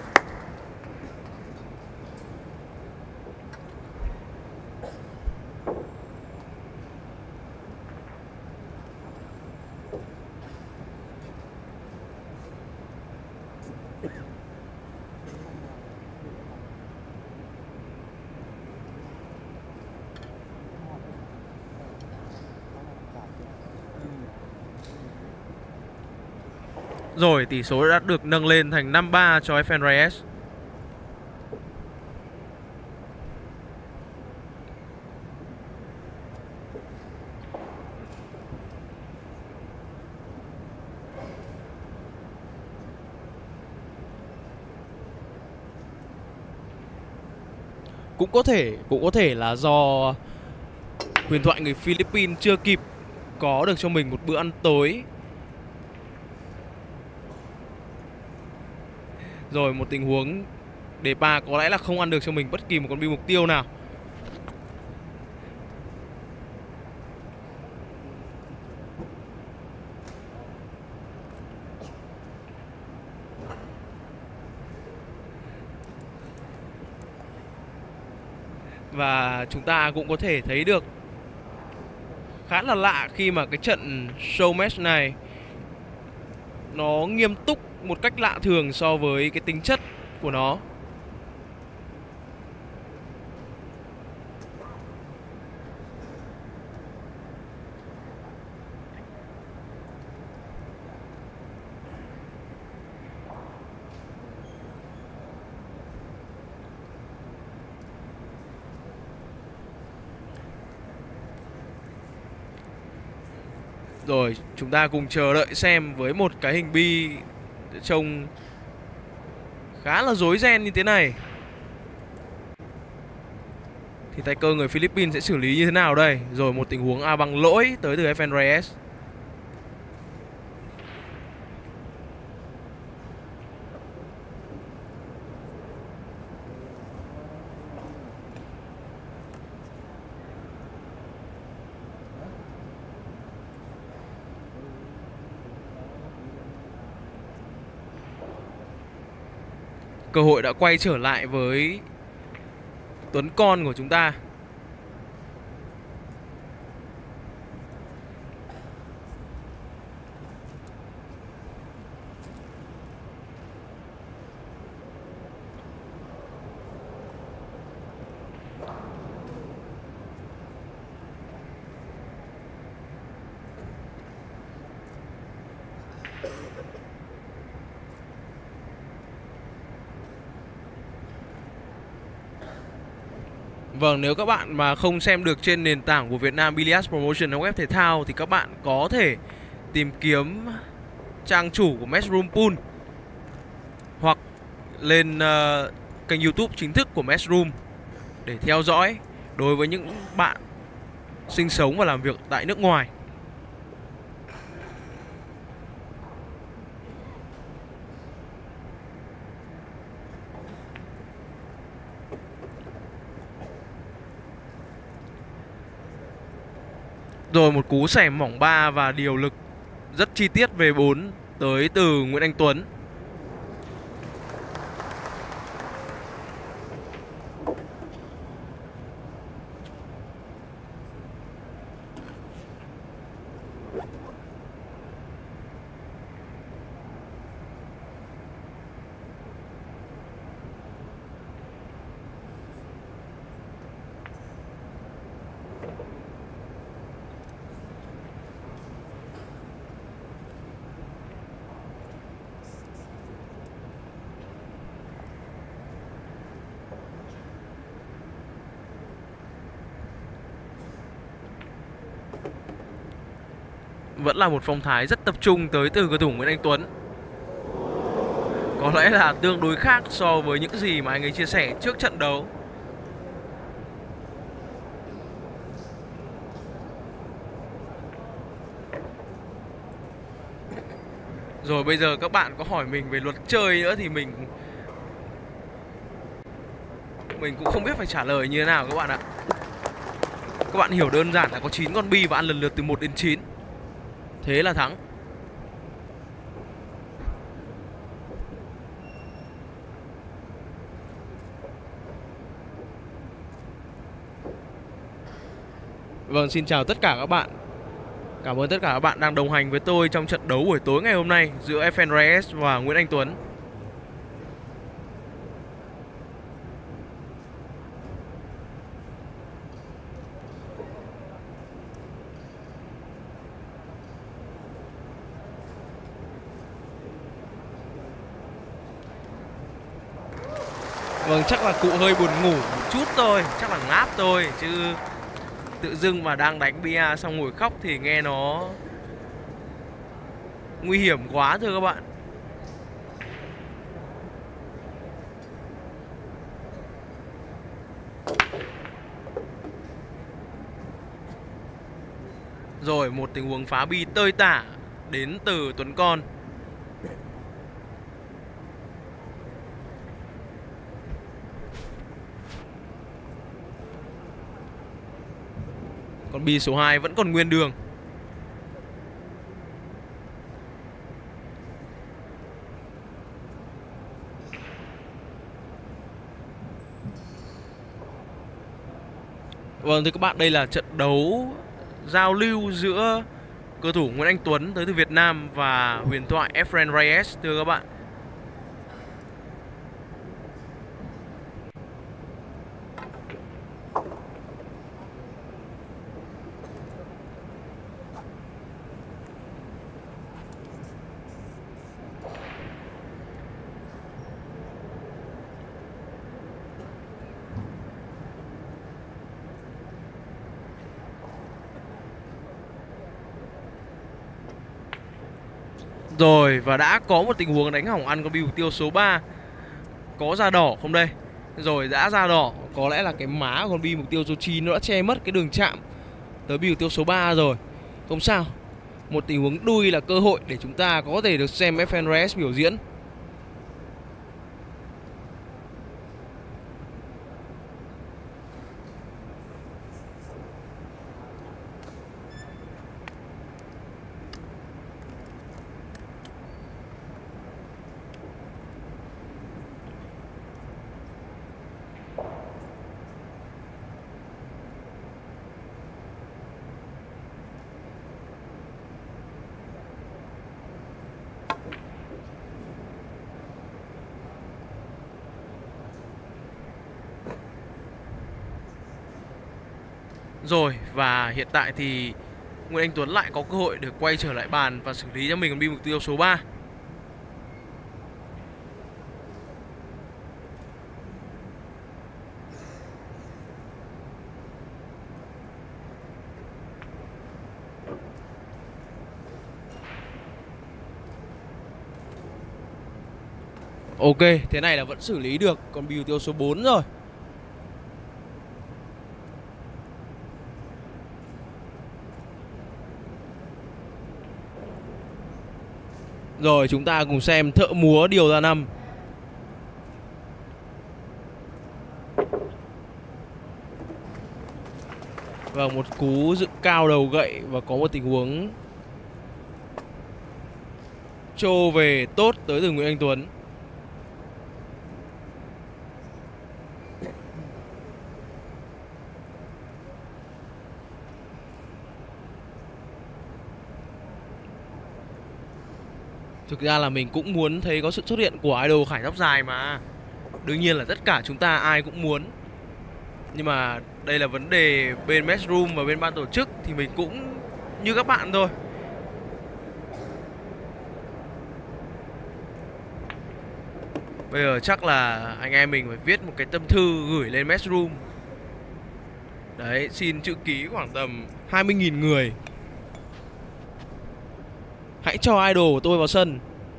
Rồi, tỷ số đã được nâng lên thành năm ba cho ép en Reyes. Cũng có thể, cũng có thể là do huyền thoại người Philippines chưa kịp có được cho mình một bữa ăn tối. Rồi, một tình huống Depa có lẽ là không ăn được cho mình bất kỳ một con bi mục tiêu nào. Và chúng ta cũng có thể thấy được khá là lạ khi mà cái trận show match này nó nghiêm túc một cách lạ thường so với cái tính chất của nó. Rồi, chúng ta cùng chờ đợi xem với một cái hình bi trông khá là rối ren như thế này thì tay cơ người Philippines sẽ xử lý như thế nào đây. Rồi, một tình huống A bằng lỗi tới từ ép en Reyes. Cơ hội đã quay trở lại với Tuấn con của chúng ta. Vâng, nếu các bạn mà không xem được trên nền tảng của Việt Nam Billiards Promotion web thể thao thì các bạn có thể tìm kiếm trang chủ của Matchroom Pool hoặc lên uh, kênh YouTube chính thức của Matchroom để theo dõi đối với những bạn sinh sống và làm việc tại nước ngoài. Rồi, một cú xẻ mỏng ba và điều lực rất chi tiết về bốn tới từ Nguyễn Anh Tuấn. vẫn là một phong thái rất tập trung tới từ cầu thủ Nguyễn Anh Tuấn. Có lẽ là tương đối khác so với những gì mà anh ấy chia sẻ trước trận đấu. Rồi bây giờ các bạn có hỏi mình về luật chơi nữa thì mình Mình cũng không biết phải trả lời như thế nào các bạn ạ. Các bạn hiểu đơn giản là có chín con bi và ăn lần lượt từ một đến chín. Thế là thắng. Vâng, xin chào tất cả các bạn. Cảm ơn tất cả các bạn đang đồng hành với tôi trong trận đấu buổi tối ngày hôm nay giữa Efren Reyes và Nguyễn Anh Tuấn. Vâng, chắc là cụ hơi buồn ngủ một chút thôi, chắc là ngáp thôi, chứ tự dưng mà đang đánh bia xong ngồi khóc thì nghe nó nguy hiểm quá thưa các bạn. Rồi một tình huống phá bi tơi tả đến từ Tuấn Con. Còn bi số hai vẫn còn nguyên đường. Vâng thưa các bạn, đây là trận đấu giao lưu giữa cầu thủ Nguyễn Anh Tuấn tới từ Việt Nam và huyền thoại Efren Reyes thưa các bạn. Rồi và đã có một tình huống đánh hỏng ăn con bi mục tiêu số ba. Có ra đỏ không đây? Rồi đã ra đỏ. Có lẽ là cái má của con bi mục tiêu số chín nó đã che mất cái đường chạm tới bi mục tiêu số ba rồi. Không sao. Một tình huống đuôi là cơ hội để chúng ta có thể được xem Efren Reyes biểu diễn. Rồi và hiện tại thì Nguyễn Anh Tuấn lại có cơ hội được quay trở lại bàn và xử lý cho mình con bi mục tiêu số ba. Ok, thế này là vẫn xử lý được con bi mục tiêu số bốn rồi. Rồi chúng ta cùng xem thợ múa điều ra năm. Vâng, một cú dựng cao đầu gậy và có một tình huống trô về tốt tới từ Nguyễn Anh Tuấn. Thực ra là mình cũng muốn thấy có sự xuất hiện của idol Khải tóc dài mà. Đương nhiên là tất cả chúng ta ai cũng muốn. Nhưng mà đây là vấn đề bên Matchroom và bên ban tổ chức thì mình cũng như các bạn thôi. Bây giờ chắc là anh em mình phải viết một cái tâm thư gửi lên Matchroom. Đấy, xin chữ ký khoảng tầm hai mươi nghìn người. Hãy cho idol của tôi vào sân.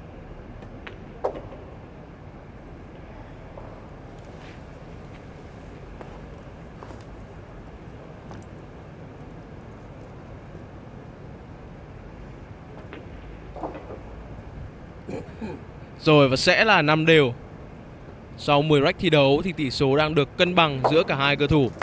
Rồi và sẽ là năm đều. Sau mười rách thi đấu thì tỷ số đang được cân bằng giữa cả hai cầu thủ.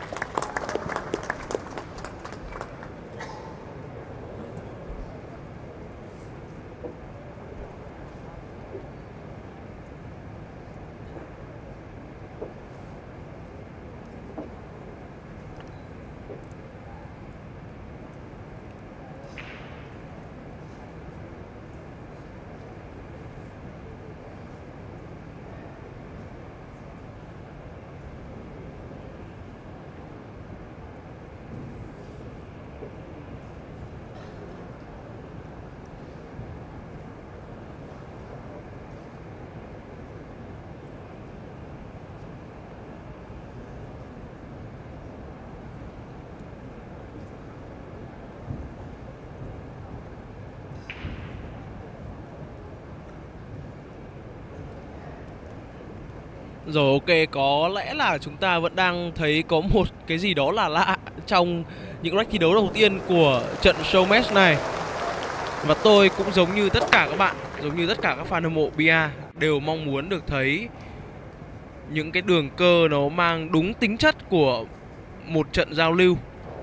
Rồi ok, có lẽ là chúng ta vẫn đang thấy có một cái gì đó là lạ trong những rack thi đấu đầu tiên của trận show match này. Và tôi cũng giống như tất cả các bạn, giống như tất cả các fan hâm mộ bia đều mong muốn được thấy những cái đường cơ nó mang đúng tính chất của một trận giao lưu.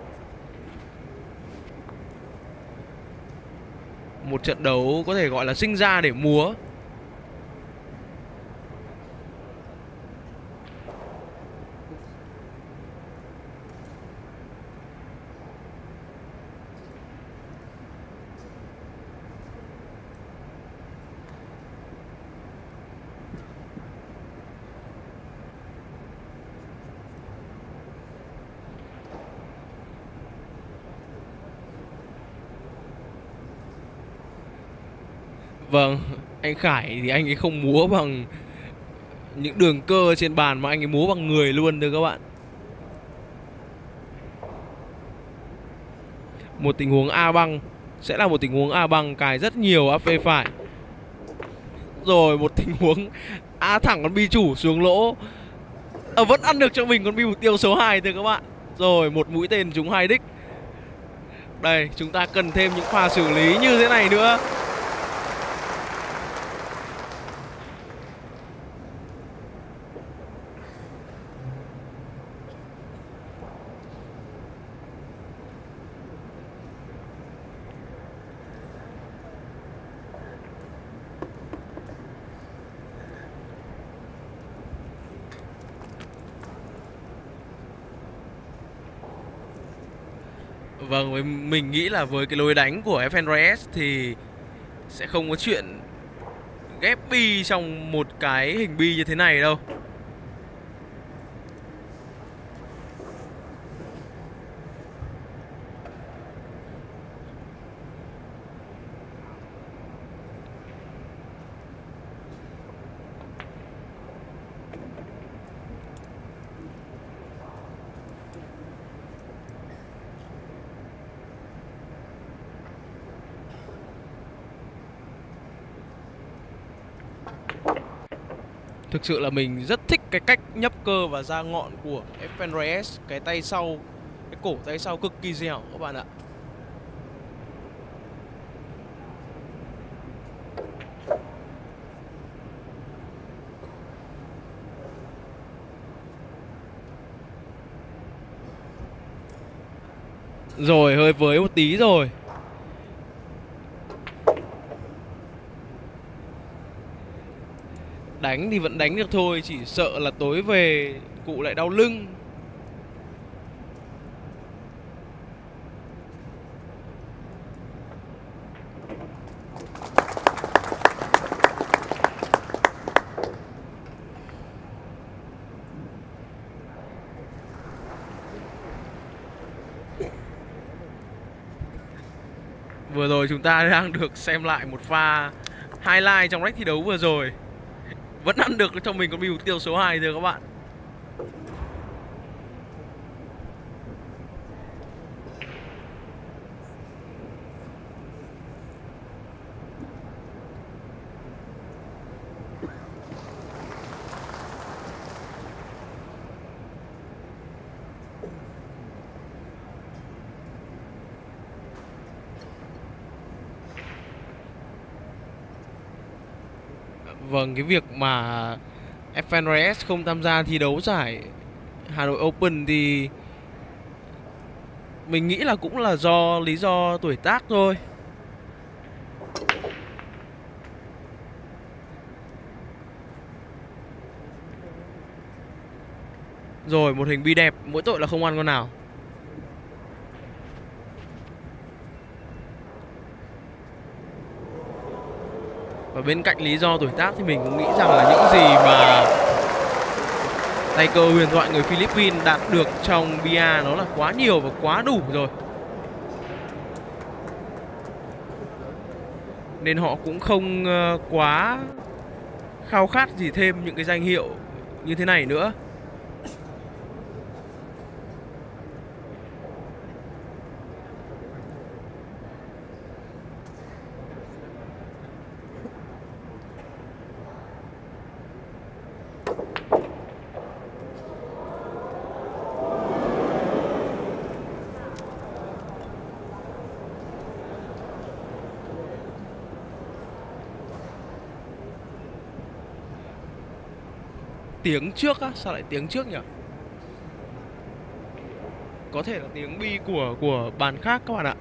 Một trận đấu có thể gọi là sinh ra để múa. Vâng, anh Khải thì anh ấy không múa bằng những đường cơ trên bàn mà anh ấy múa bằng người luôn thưa các bạn. Một tình huống A băng sẽ là một tình huống A băng cài rất nhiều áp phê phải. Rồi một tình huống A thẳng con bi chủ xuống lỗ. À, vẫn ăn được cho mình con bi mục tiêu số hai thưa các bạn. Rồi một mũi tên trúng hai đích. Đây, chúng ta cần thêm những pha xử lý như thế này nữa. Vâng, mình nghĩ là với cái lối đánh của ép en rờ ét thì sẽ không có chuyện ghép bi trong một cái hình bi như thế này đâu. Thực sự là mình rất thích cái cách nhấp cơ và ra ngọn của ép en rờ ét. Cái tay sau, cái cổ tay sau cực kỳ dẻo các bạn ạ. Rồi hơi với một tí rồi. Đánh thì vẫn đánh được thôi, chỉ sợ là tối về cụ lại đau lưng. Vừa rồi chúng ta đang được xem lại một pha highlight trong rack thi đấu vừa rồi. Vẫn ăn được cho mình con bi mục tiêu số hai thưa các bạn. Vâng, cái việc mà Efren Reyes không tham gia thi đấu giải Hà Nội Open thì mình nghĩ là cũng là do lý do tuổi tác thôi. Rồi, một hình bi đẹp, mỗi tội là không ăn con nào. Và bên cạnh lý do tuổi tác thì mình cũng nghĩ rằng là những gì mà tay cơ huyền thoại người Philippines đạt được trong bia nó là quá nhiều và quá đủ rồi. Nên họ cũng không quá khao khát gì thêm những cái danh hiệu như thế này nữa. Tiếng trước á, sao lại tiếng trước nhỉ? Có thể là tiếng bi của của bàn khác các bạn ạ.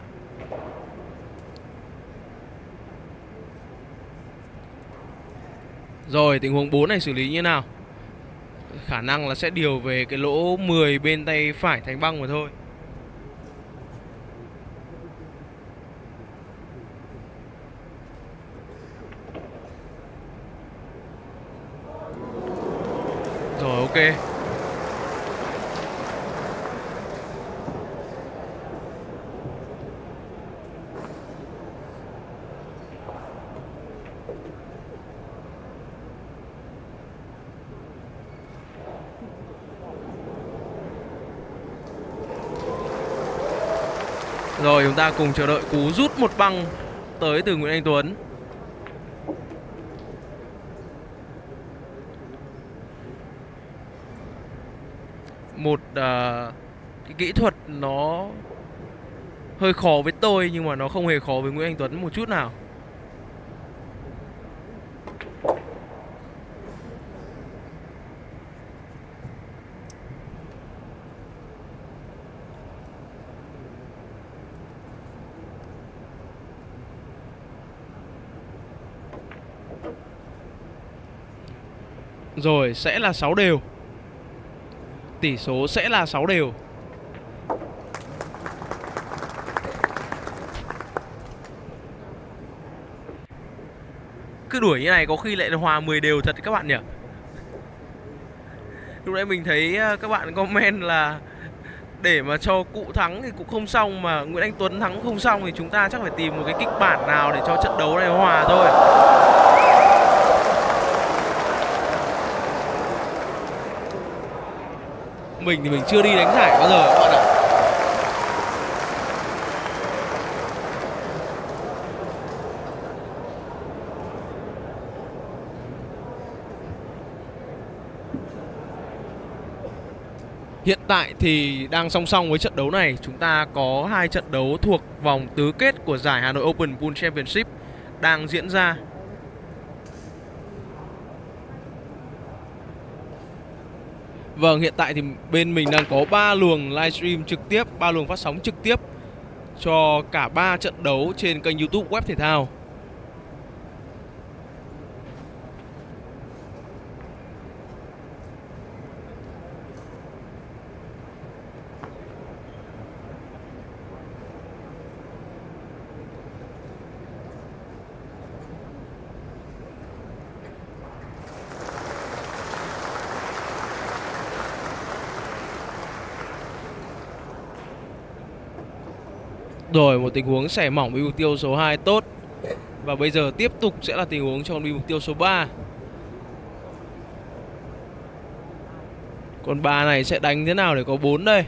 Rồi, tình huống bốn này xử lý như nào? Khả năng là sẽ điều về cái lỗ mười bên tay phải Thành Băng mà thôi. Rồi, ok. Rồi, chúng ta cùng chờ đợi cú rút một băng tới từ Nguyễn Anh Tuấn. Một uh, cái kỹ thuật nó hơi khó với tôi, nhưng mà nó không hề khó với Nguyễn Anh Tuấn một chút nào. Rồi, sẽ là sáu đều. Tỷ số sẽ là sáu đều. Cứ đuổi như này có khi lại hòa mười đều thật các bạn nhỉ. Lúc nãy mình thấy các bạn comment là để mà cho cụ thắng thì cũng không xong, mà Nguyễn Anh Tuấn thắng không xong thì chúng ta chắc phải tìm một cái kịch bản nào để cho trận đấu này hòa thôi. Mình thì mình chưa đi đánh giải bao giờ các bạn ạ. Hiện tại thì đang song song với trận đấu này, chúng ta có hai trận đấu thuộc vòng tứ kết của giải Hà Nội Open Pool Championship đang diễn ra. Vâng, hiện tại thì bên mình đang có ba luồng livestream trực tiếp, ba luồng phát sóng trực tiếp cho cả ba trận đấu trên kênh YouTube Web Thể Thao. Rồi, một tình huống xẻ mỏng với mục tiêu số hai tốt. Và bây giờ tiếp tục sẽ là tình huống cho con bi mục tiêu số ba. Còn ba này sẽ đánh thế nào để có bốn đây?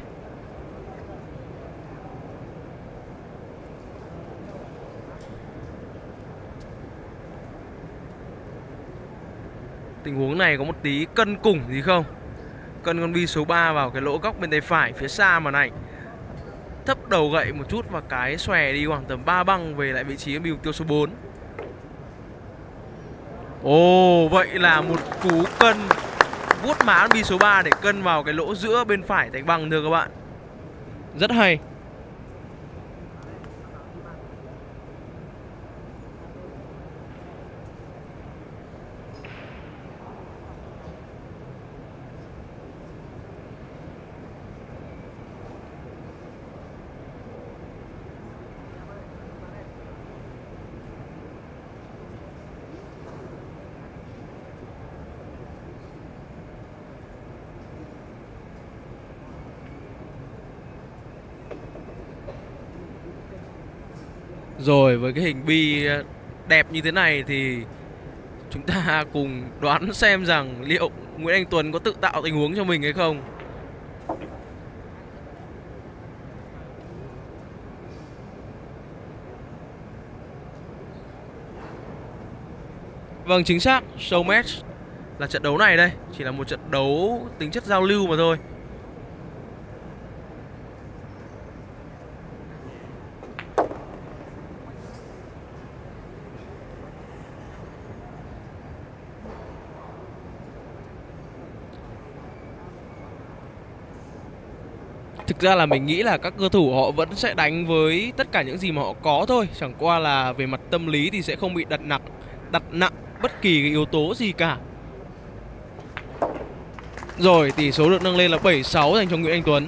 Tình huống này có một tí cân củng gì không? Cân con bi số ba vào cái lỗ góc bên tay phải phía xa màn ảnh, thấp đầu gậy một chút và cái xòe đi khoảng tầm ba băng về lại vị trí con bi mục tiêu số bốn. Ồ, vậy là một cú cân vuốt má An Bi số ba để cân vào cái lỗ giữa bên phải đánh bằng thưa các bạn. Rất hay. Rồi, với cái hình bi đẹp như thế này thì chúng ta cùng đoán xem rằng liệu Nguyễn Anh Tuấn có tự tạo tình huống cho mình hay không. Vâng, chính xác, show match là trận đấu này đây chỉ là một trận đấu tính chất giao lưu mà thôi. Thực ra là mình nghĩ là các cơ thủ họ vẫn sẽ đánh với tất cả những gì mà họ có thôi. Chẳng qua là về mặt tâm lý thì sẽ không bị đặt nặng đặt nặng bất kỳ cái yếu tố gì cả. Rồi, tỷ số được nâng lên là bảy sáu dành cho Nguyễn Anh Tuấn.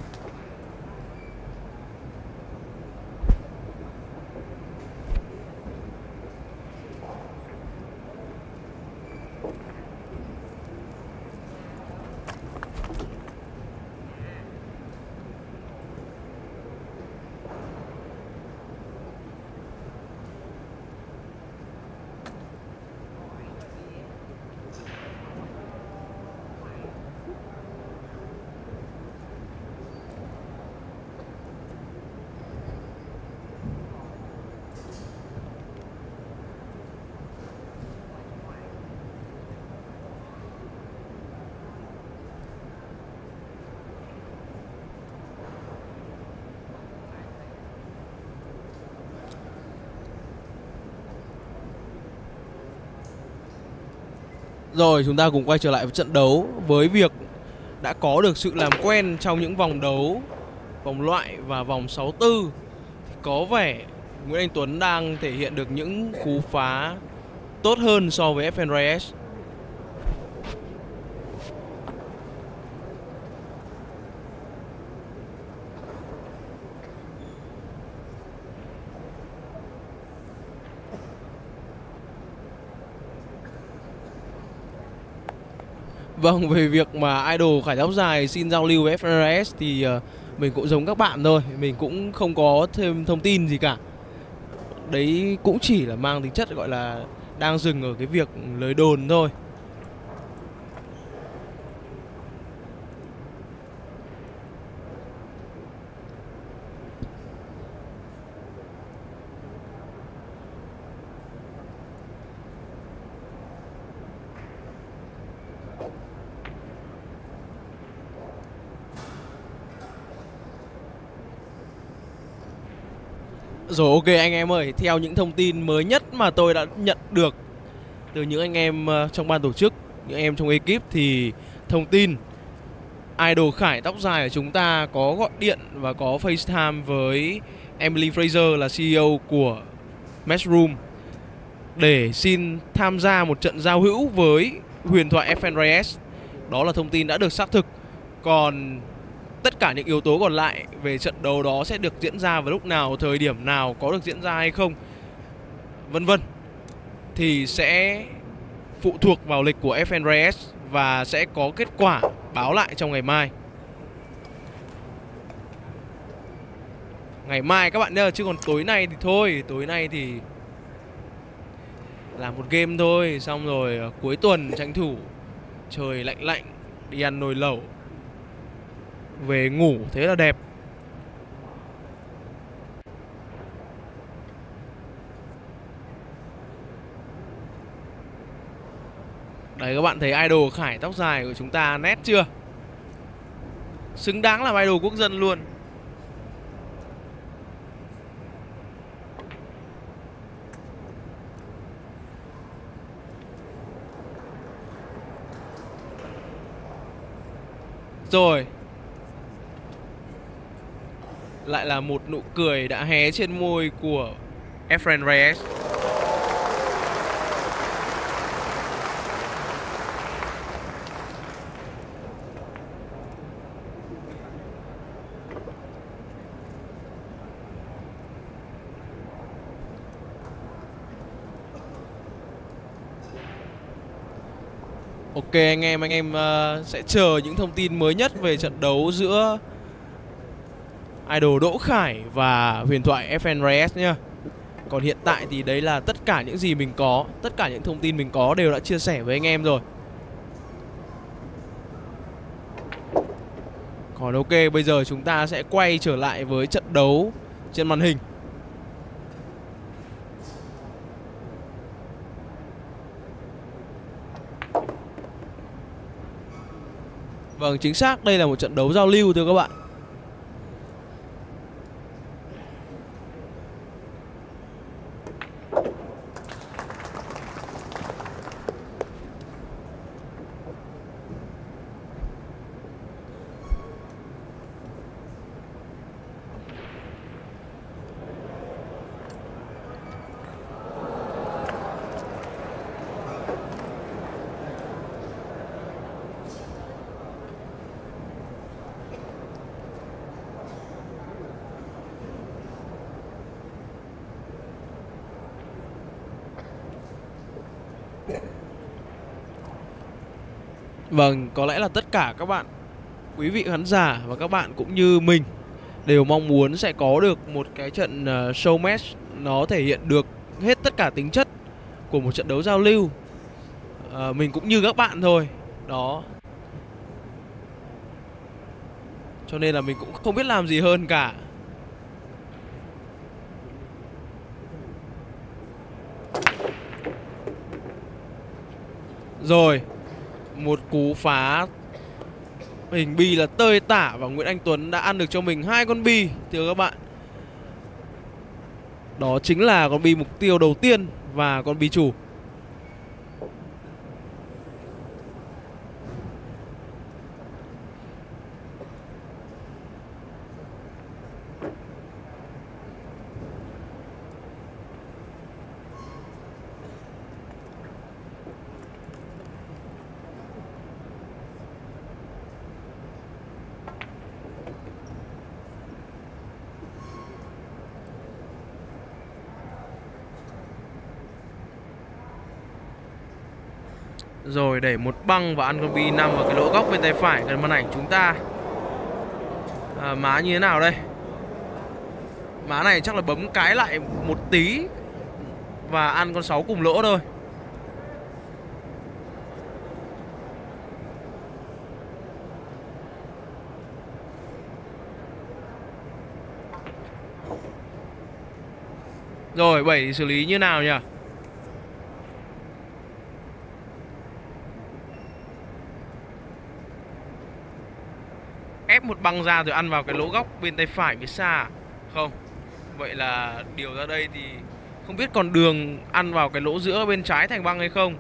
Rồi, chúng ta cùng quay trở lại với trận đấu. Với việc đã có được sự làm quen trong những vòng đấu vòng loại và vòng sáu tư thì có vẻ Nguyễn Anh Tuấn đang thể hiện được những cú phá tốt hơn so với Efren Reyes. Vâng, về việc mà idol Khải tóc dài xin giao lưu với Efren Reyes thì uh, mình cũng giống các bạn thôi. Mình cũng không có thêm thông tin gì cả. Đấy cũng chỉ là mang tính chất gọi là đang dừng ở cái việc lời đồn thôi. Rồi, ok anh em ơi, theo những thông tin mới nhất mà tôi đã nhận được từ những anh em trong ban tổ chức, những anh em trong ekip thì thông tin idol Khải tóc dài của chúng ta có gọi điện và có FaceTime với Emily Fraser là xê e ô của Matchroom để xin tham gia một trận giao hữu với huyền thoại Efren Reyes. Đó là thông tin đã được xác thực. Còn tất cả những yếu tố còn lại về trận đấu đó sẽ được diễn ra vào lúc nào, thời điểm nào, có được diễn ra hay không, vân vân, thì sẽ phụ thuộc vào lịch của Efren Reyes và sẽ có kết quả báo lại trong ngày mai. Ngày mai các bạn nhớ, chứ còn tối nay thì thôi, tối nay thì là một game thôi. Xong rồi cuối tuần tranh thủ trời lạnh lạnh đi ăn nồi lẩu, về ngủ thế là đẹp. Đấy, các bạn thấy idol Khải tóc dài của chúng ta nét chưa? Xứng đáng làm idol quốc dân luôn. Rồi, lại là một nụ cười đã hé trên môi của Efren Reyes. Ok anh em, anh em uh, sẽ chờ những thông tin mới nhất về trận đấu giữa idol Đỗ Khải và huyền thoại Efren Reyes nhá. Còn hiện tại thì đấy là tất cả những gì mình có, tất cả những thông tin mình có đều đã chia sẻ với anh em rồi. Còn ok, bây giờ chúng ta sẽ quay trở lại với trận đấu trên màn hình. Vâng, chính xác, đây là một trận đấu giao lưu thưa các bạn. Vâng, có lẽ là tất cả các bạn, quý vị khán giả và các bạn cũng như mình đều mong muốn sẽ có được một cái trận uh, show match nó thể hiện được hết tất cả tính chất của một trận đấu giao lưu. uh, Mình cũng như các bạn thôi. Đó. Cho nên là mình cũng không biết làm gì hơn cả. Rồi, một cú phá hình bi là tơi tả và Nguyễn Anh Tuấn đã ăn được cho mình hai con bi thưa các bạn. Đó chính là con bi mục tiêu đầu tiên và con bi chủ. Rồi đẩy một băng và ăn con bi năm vào cái lỗ góc bên tay phải gần màn ảnh chúng ta. à, Má như thế nào đây? Má này chắc là bấm cái lại một tí và ăn con sáu cùng lỗ thôi. Rồi bảy thì xử lý như nào nhỉ? Ép một băng ra rồi ăn vào cái lỗ góc bên tay phải phía xa. Không. Vậy là điều ra đây thì không biết còn đường ăn vào cái lỗ giữa bên trái thành băng hay không.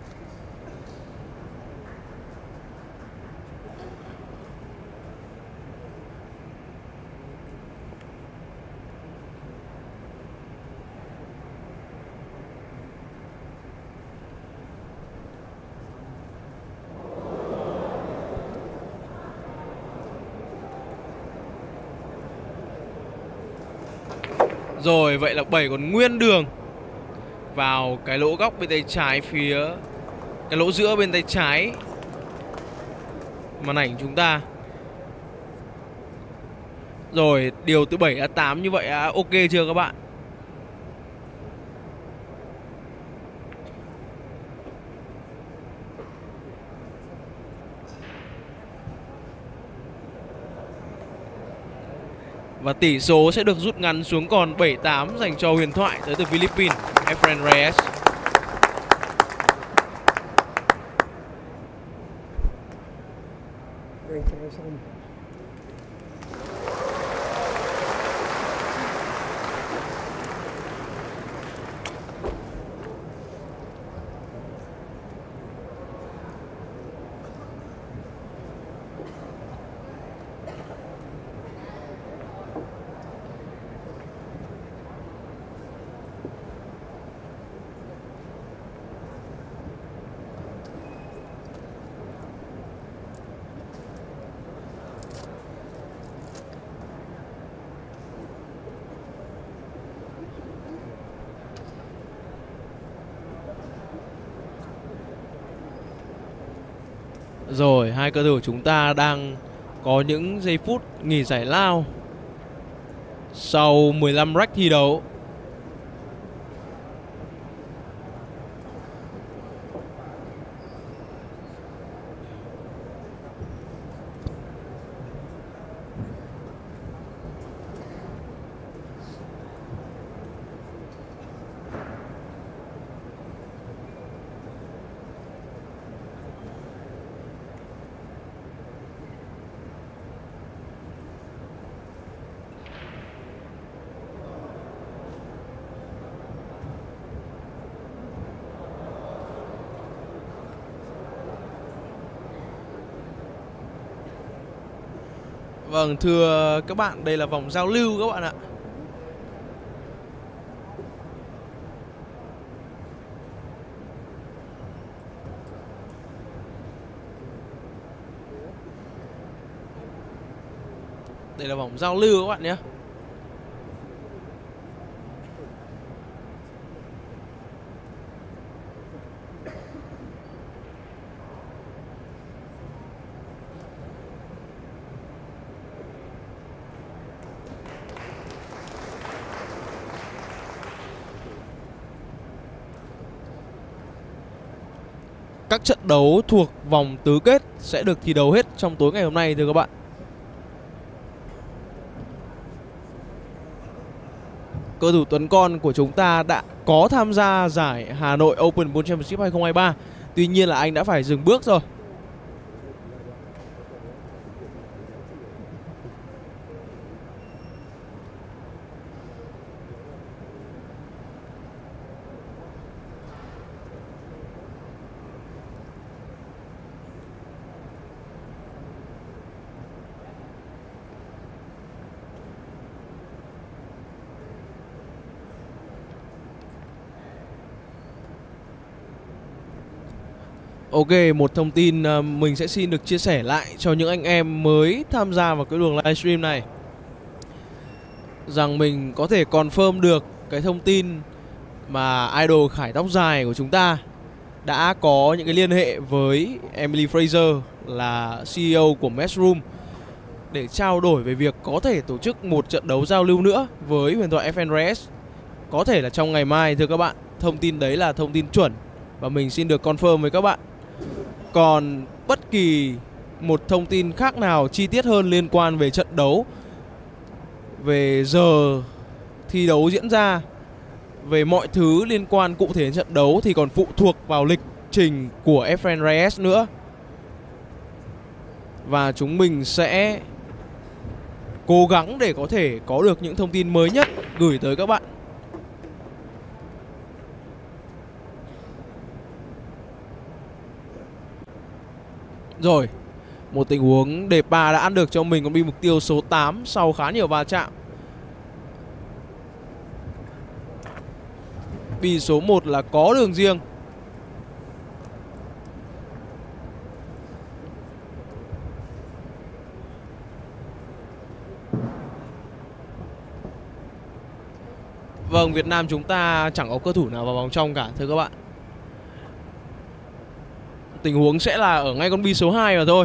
Rồi vậy là bảy còn nguyên đường vào cái lỗ góc bên tay trái phía, cái lỗ giữa bên tay trái màn ảnh chúng ta. Rồi điều từ bảy ra tám như vậy à, ok chưa các bạn? Và tỷ số sẽ được rút ngắn xuống còn bảy tám dành cho huyền thoại tới từ Philippines, Efren Reyes. Rồi, hai cầu thủ chúng ta đang có những giây phút nghỉ giải lao sau mười lăm rách thi đấu. Vâng, thưa các bạn, đây là vòng giao lưu các bạn ạ. Đây là vòng giao lưu các bạn nhé. Các trận đấu thuộc vòng tứ kết sẽ được thi đấu hết trong tối ngày hôm nay thưa các bạn. Cầu thủ Tuấn Con của chúng ta đã có tham gia giải Hà Nội Open World Championship hai không hai ba. Tuy nhiên là anh đã phải dừng bước rồi. Ok, một thông tin mình sẽ xin được chia sẻ lại cho những anh em mới tham gia vào cái luồng livestream này, rằng mình có thể confirm được cái thông tin mà idol Khải tóc dài của chúng ta đã có những cái liên hệ với Emily Fraser là xê e ô của Matchroom để trao đổi về việc có thể tổ chức một trận đấu giao lưu nữa với huyền thoại ép en rờ ét. Có thể là trong ngày mai thưa các bạn. Thông tin đấy là thông tin chuẩn và mình xin được confirm với các bạn. Còn bất kỳ một thông tin khác nào chi tiết hơn liên quan về trận đấu, về giờ thi đấu diễn ra, về mọi thứ liên quan cụ thể đến trận đấu thì còn phụ thuộc vào lịch trình của ép en rờ ét nữa. Và chúng mình sẽ cố gắng để có thể có được những thông tin mới nhất gửi tới các bạn. Rồi, một tình huống đề ba đã ăn được cho mình con bi mục tiêu số tám sau khá nhiều va chạm. Bi số một là có đường riêng. Vâng, Việt Nam chúng ta chẳng có cơ thủ nào vào vòng trong cả thưa các bạn. Tình huống sẽ là ở ngay con bi số hai mà thôi.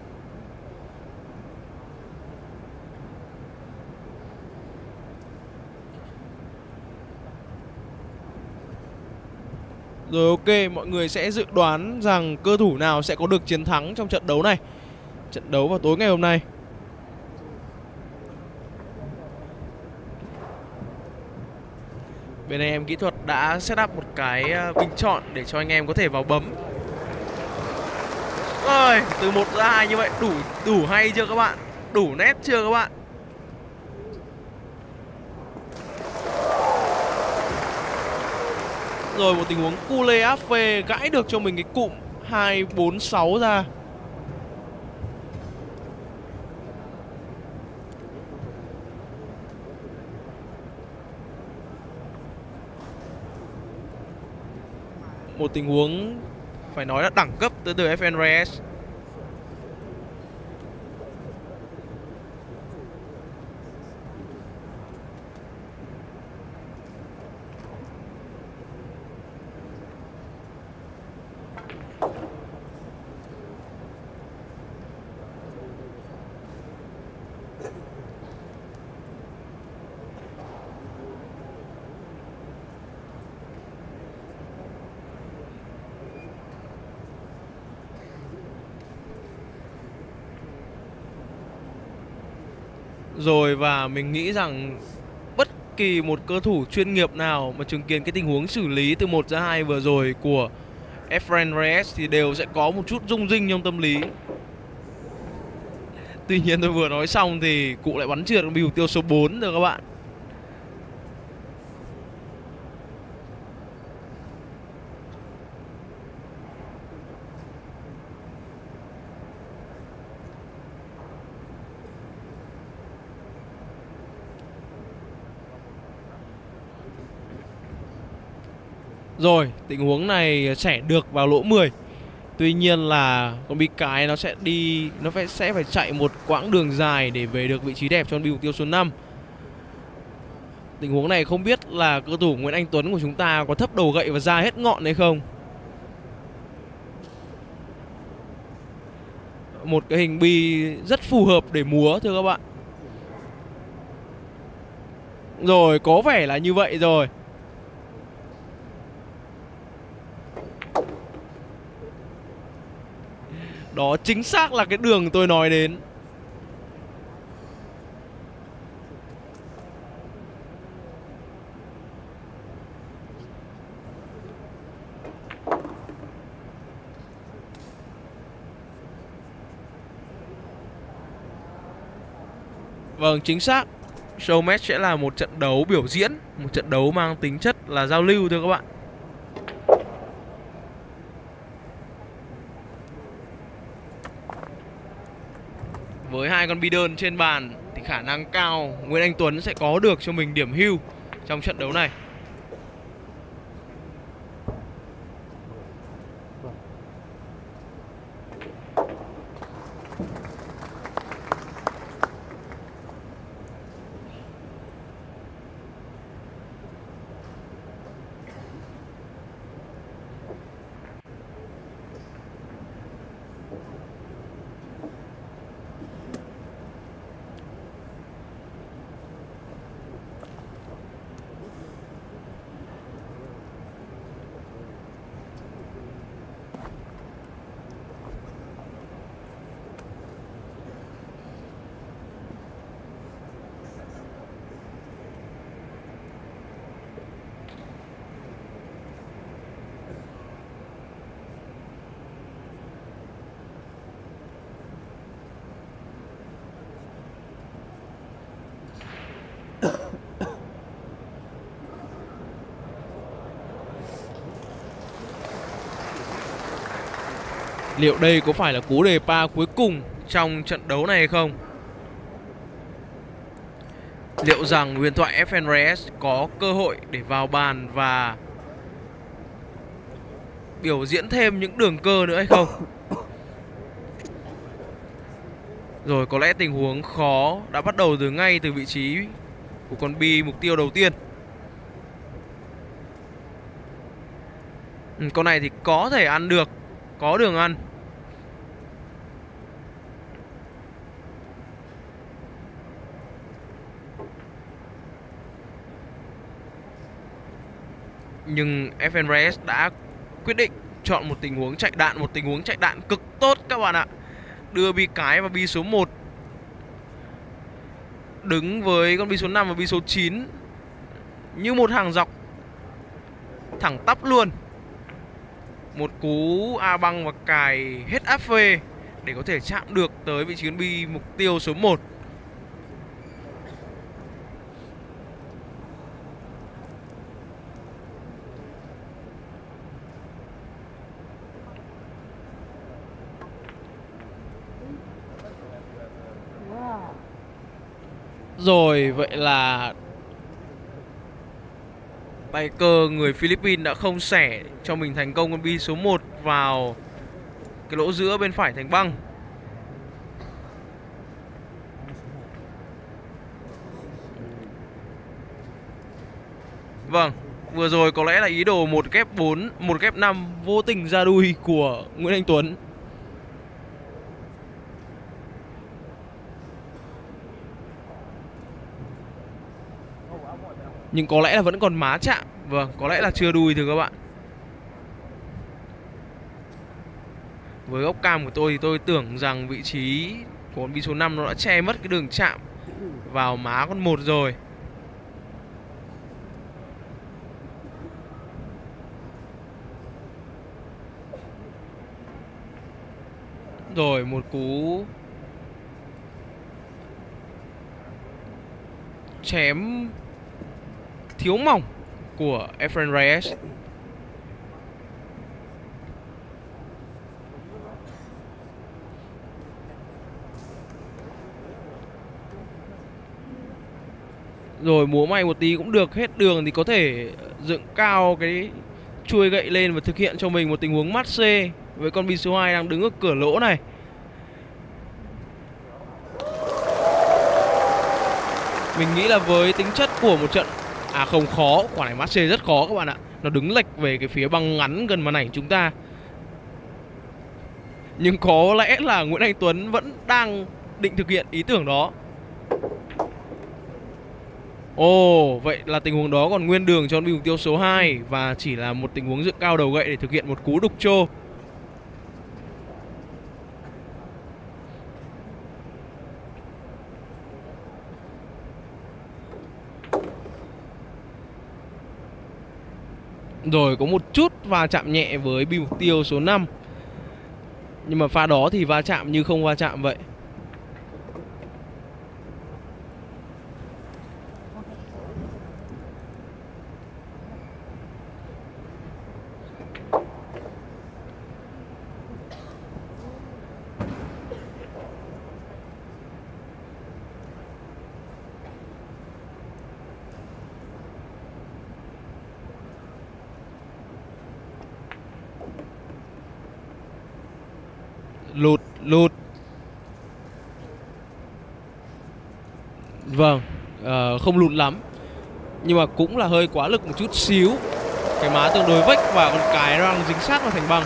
Rồi ok, mọi người sẽ dự đoán rằng cơ thủ nào sẽ có được chiến thắng trong trận đấu này. Trận đấu vào tối ngày hôm nay. Bên này em kỹ thuật đã set up một cái bình chọn để cho anh em có thể vào bấm. Rồi, từ một ra hai như vậy đủ đủ hay chưa các bạn? Đủ nét chưa các bạn? Rồi một tình huống cu lê áp phê gãi được cho mình cái cụm hai bốn sáu ra. Một tình huống phải nói là đẳng cấp tới từ ép en rờ ét. Rồi, và mình nghĩ rằng bất kỳ một cơ thủ chuyên nghiệp nào mà chứng kiến cái tình huống xử lý từ một ra hai vừa rồi của Efren Reyes thì đều sẽ có một chút rung rinh trong tâm lý. Tuy nhiên tôi vừa nói xong thì cụ lại bắn trượt mục tiêu số bốn rồi các bạn. Rồi, tình huống này sẽ được vào lỗ mười. Tuy nhiên là con bi cái nó sẽ đi, nó phải sẽ phải chạy một quãng đường dài để về được vị trí đẹp cho con bi mục tiêu số năm. Tình huống này không biết là cơ thủ Nguyễn Anh Tuấn của chúng ta có thấp đầu gậy và ra hết ngọn hay không. Một cái hình bi rất phù hợp để múa thưa các bạn. Rồi, có vẻ là như vậy rồi. Đó chính xác là cái đường tôi nói đến. Vâng, chính xác. Show match sẽ là một trận đấu biểu diễn, một trận đấu mang tính chất là giao lưu thưa các bạn. Với hai con bi đơn trên bàn thì khả năng cao Nguyễn Anh Tuấn sẽ có được cho mình điểm hưu trong trận đấu này. Liệu đây có phải là cú đề pa cuối cùng trong trận đấu này hay không? Liệu rằng huyền thoại Efren Reyes có cơ hội để vào bàn và biểu diễn thêm những đường cơ nữa hay không? Rồi, có lẽ tình huống khó đã bắt đầu từ ngay từ vị trí của con bi mục tiêu đầu tiên. ừ, Con này thì có thể ăn được, có đường ăn. Nhưng Efren Reyes đã quyết định chọn một tình huống chạy đạn, một tình huống chạy đạn cực tốt các bạn ạ. Đưa bi cái và bi số một đứng với con bi số năm và bi số chín như một hàng dọc thẳng tắp luôn. Một cú A băng và cài hết áp phê để có thể chạm được tới vị trí con bi mục tiêu số một. Rồi, vậy là tay cơ người Philippines đã không xẻ cho mình thành công con bi số một vào cái lỗ giữa bên phải thành băng. Vâng, vừa rồi có lẽ là ý đồ một ghép bốn, một ghép năm vô tình ra đuôi của Nguyễn Anh Tuấn. Nhưng có lẽ là vẫn còn má chạm. Vâng, có lẽ là chưa đuôi thưa các bạn. Với góc cam của tôi thì tôi tưởng rằng vị trí của con bi số năm nó đã che mất cái đường chạm vào má con một rồi. Rồi một cú chém thiếu mỏng của Efren Reyes. Rồi múa may một tí cũng được, hết đường thì có thể dựng cao cái chuôi gậy lên và thực hiện cho mình một tình huống match C với con bi số hai đang đứng ở cửa lỗ này. Mình nghĩ là với tính chất của một trận, à không, khó, quả này match C rất khó các bạn ạ. Nó đứng lệch về cái phía băng ngắn gần màn ảnh chúng ta. Nhưng có lẽ là Nguyễn Anh Tuấn vẫn đang định thực hiện ý tưởng đó. Ồ, oh, vậy là tình huống đó còn nguyên đường cho mục tiêu số hai và chỉ là một tình huống dựng cao đầu gậy để thực hiện một cú đục chô. Rồi có một chút va chạm nhẹ với bi mục tiêu số năm. Nhưng mà pha đó thì va chạm như không va chạm vậy. Lụt, lụt. Vâng, uh, không lụt lắm. Nhưng mà cũng là hơi quá lực một chút xíu. Cái má tương đối vách và con cái nó đang dính sát vào thành băng.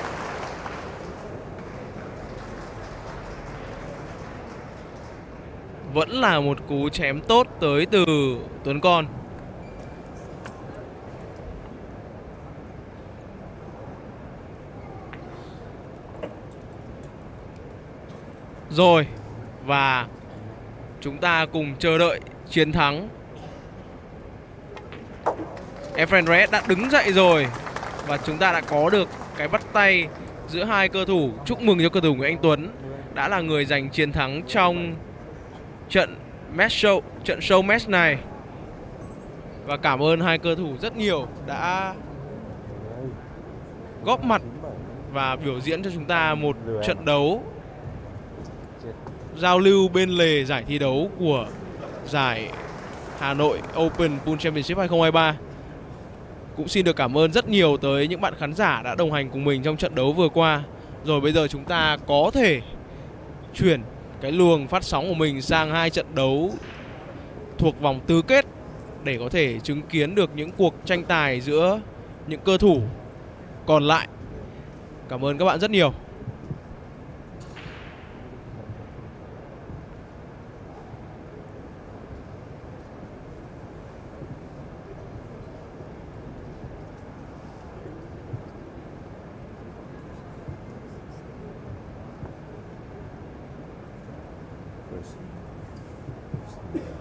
Vẫn là một cú chém tốt tới từ Tuấn Con. Rồi, và chúng ta cùng chờ đợi chiến thắng. Efren Reyes đã đứng dậy rồi và chúng ta đã có được cái bắt tay giữa hai cơ thủ. Chúc mừng cho cơ thủ Nguyễn Anh Tuấn đã là người giành chiến thắng trong trận match show, trận show match này. Và cảm ơn hai cơ thủ rất nhiều đã góp mặt và biểu diễn cho chúng ta một trận đấu giao lưu bên lề giải thi đấu của giải Hà Nội Open Pool Championship hai không hai ba. Cũng xin được cảm ơn rất nhiều tới những bạn khán giả đã đồng hành cùng mình trong trận đấu vừa qua. Rồi bây giờ chúng ta có thể chuyển cái luồng phát sóng của mình sang hai trận đấu thuộc vòng tứ kết để có thể chứng kiến được những cuộc tranh tài giữa những cơ thủ còn lại. Cảm ơn các bạn rất nhiều. Yes.